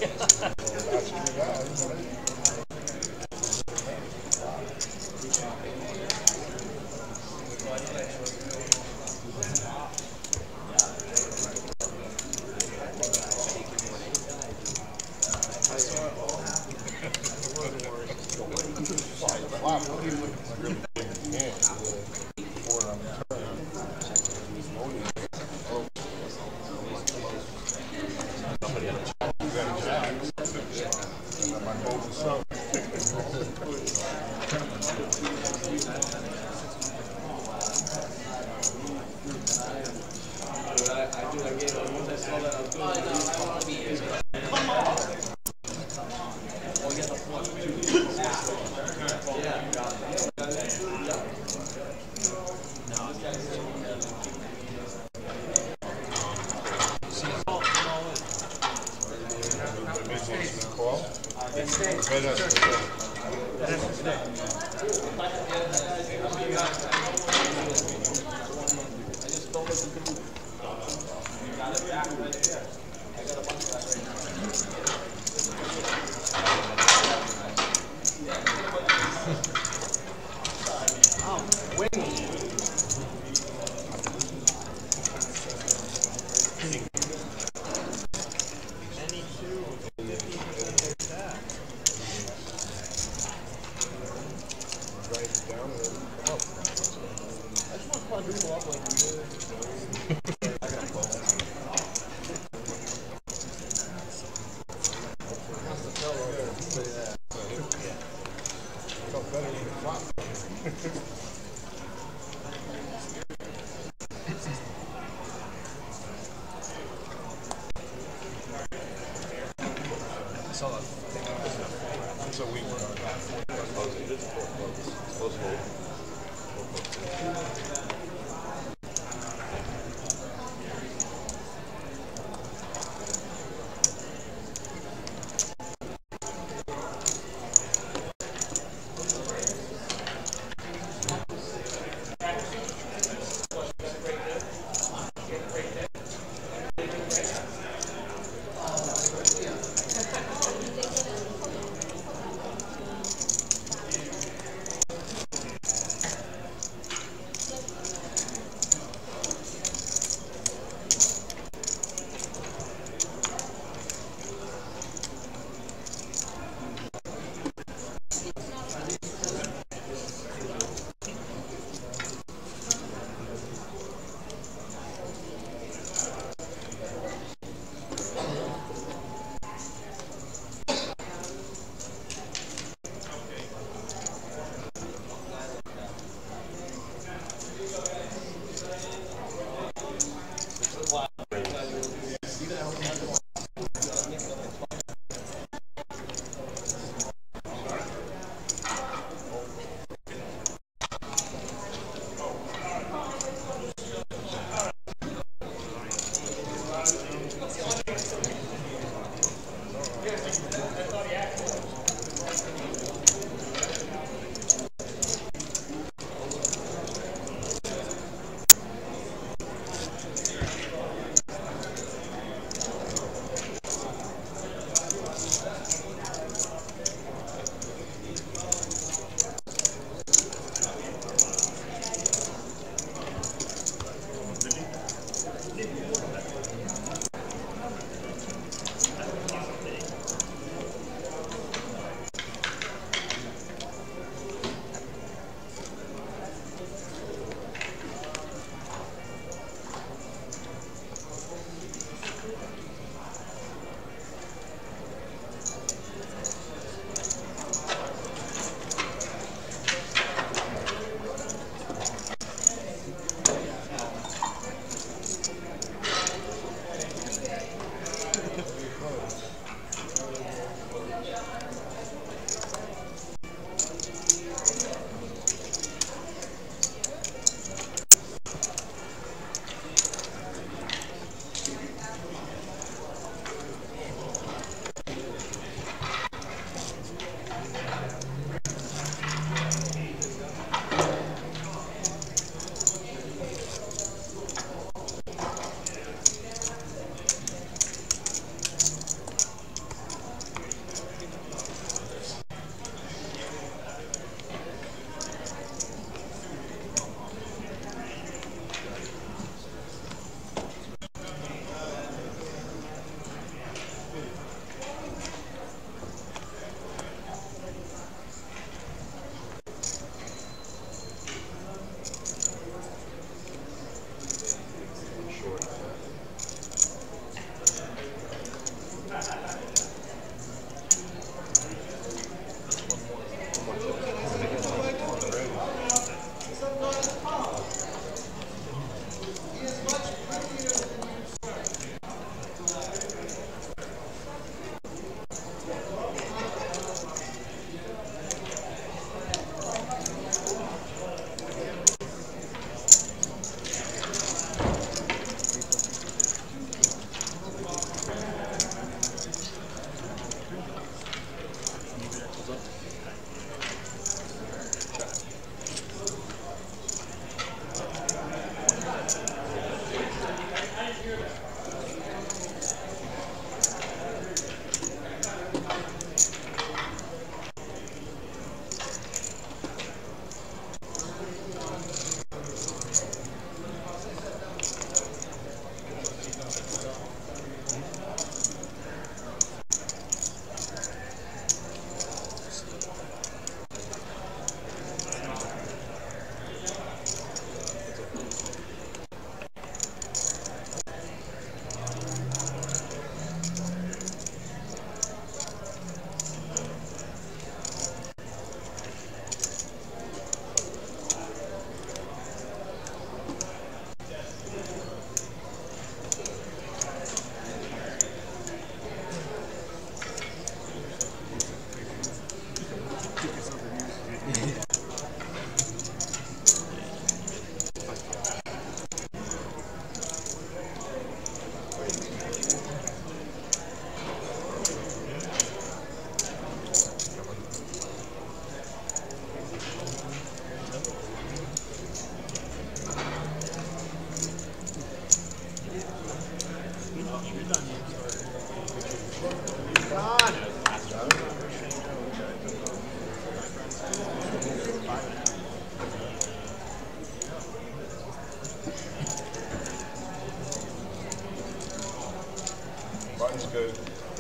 good.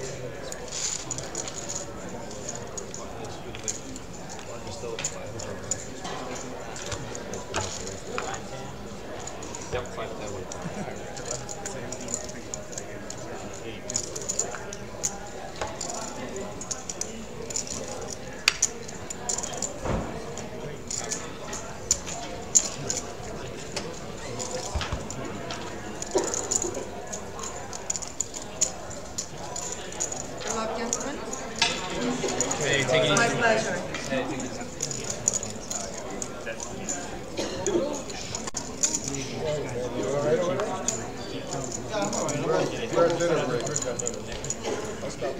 Yep, 5-10. Good luck, gentlemen. Hey, take it easy. My pleasure. Hey, take it easy. You all right over there? Yeah, I'm all right. We're at dinner break. I'll stop.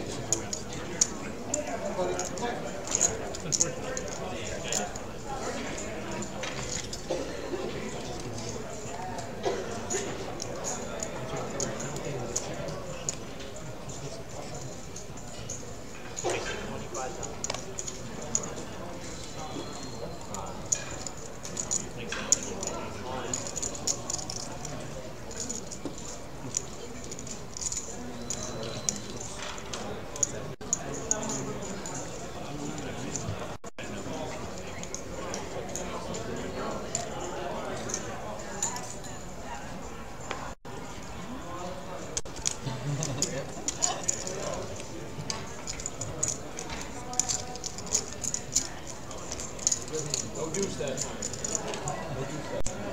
No deuce that time. No deuce that time.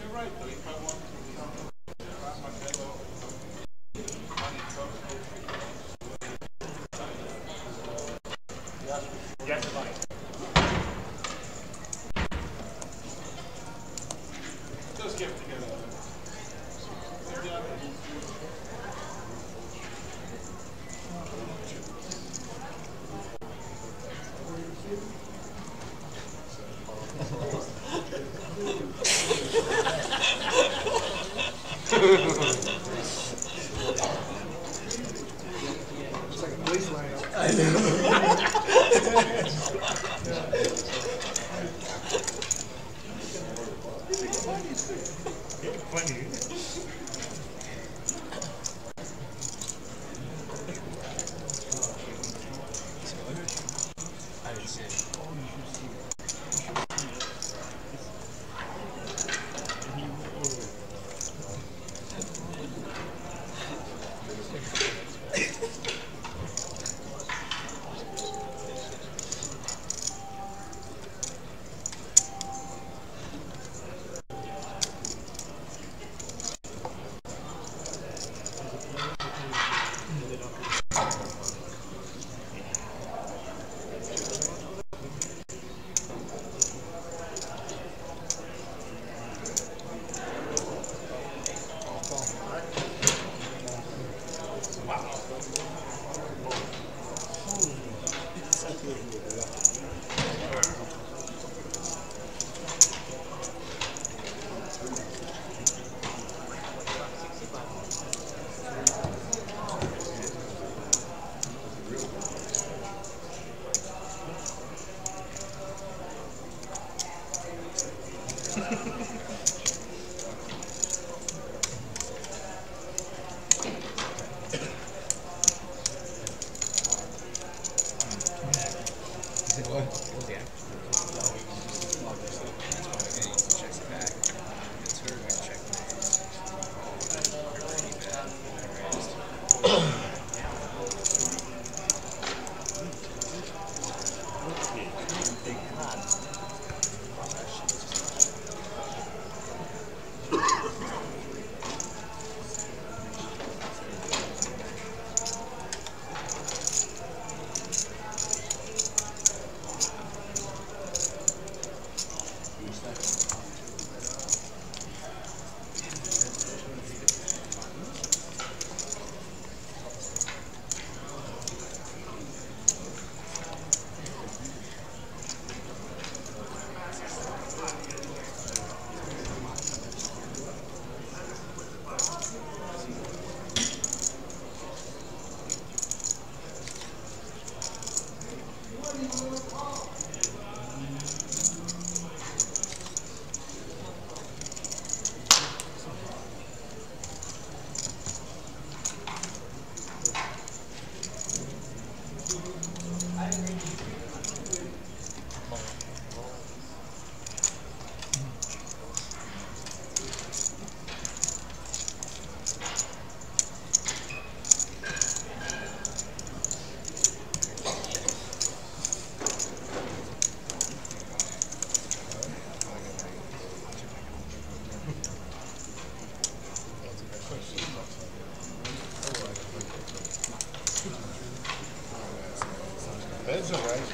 right, 35-1. Yes, money. Just get it together. It's like a police lineup. I Funny. I didn't see it. That's all right.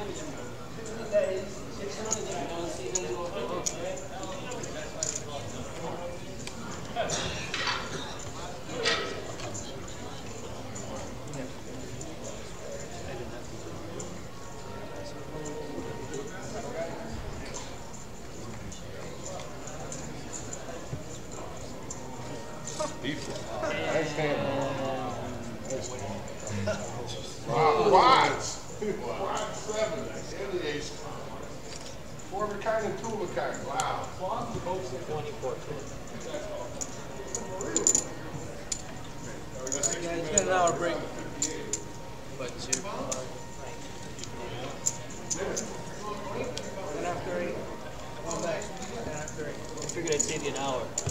Wow, quads. Quad 7, NLH. 4 of a kind and 2 of a kind. Wow. 24. Yeah, he's got an hour break. But 2. 10 after 8. 10 after 8. I figured I'd save you an hour.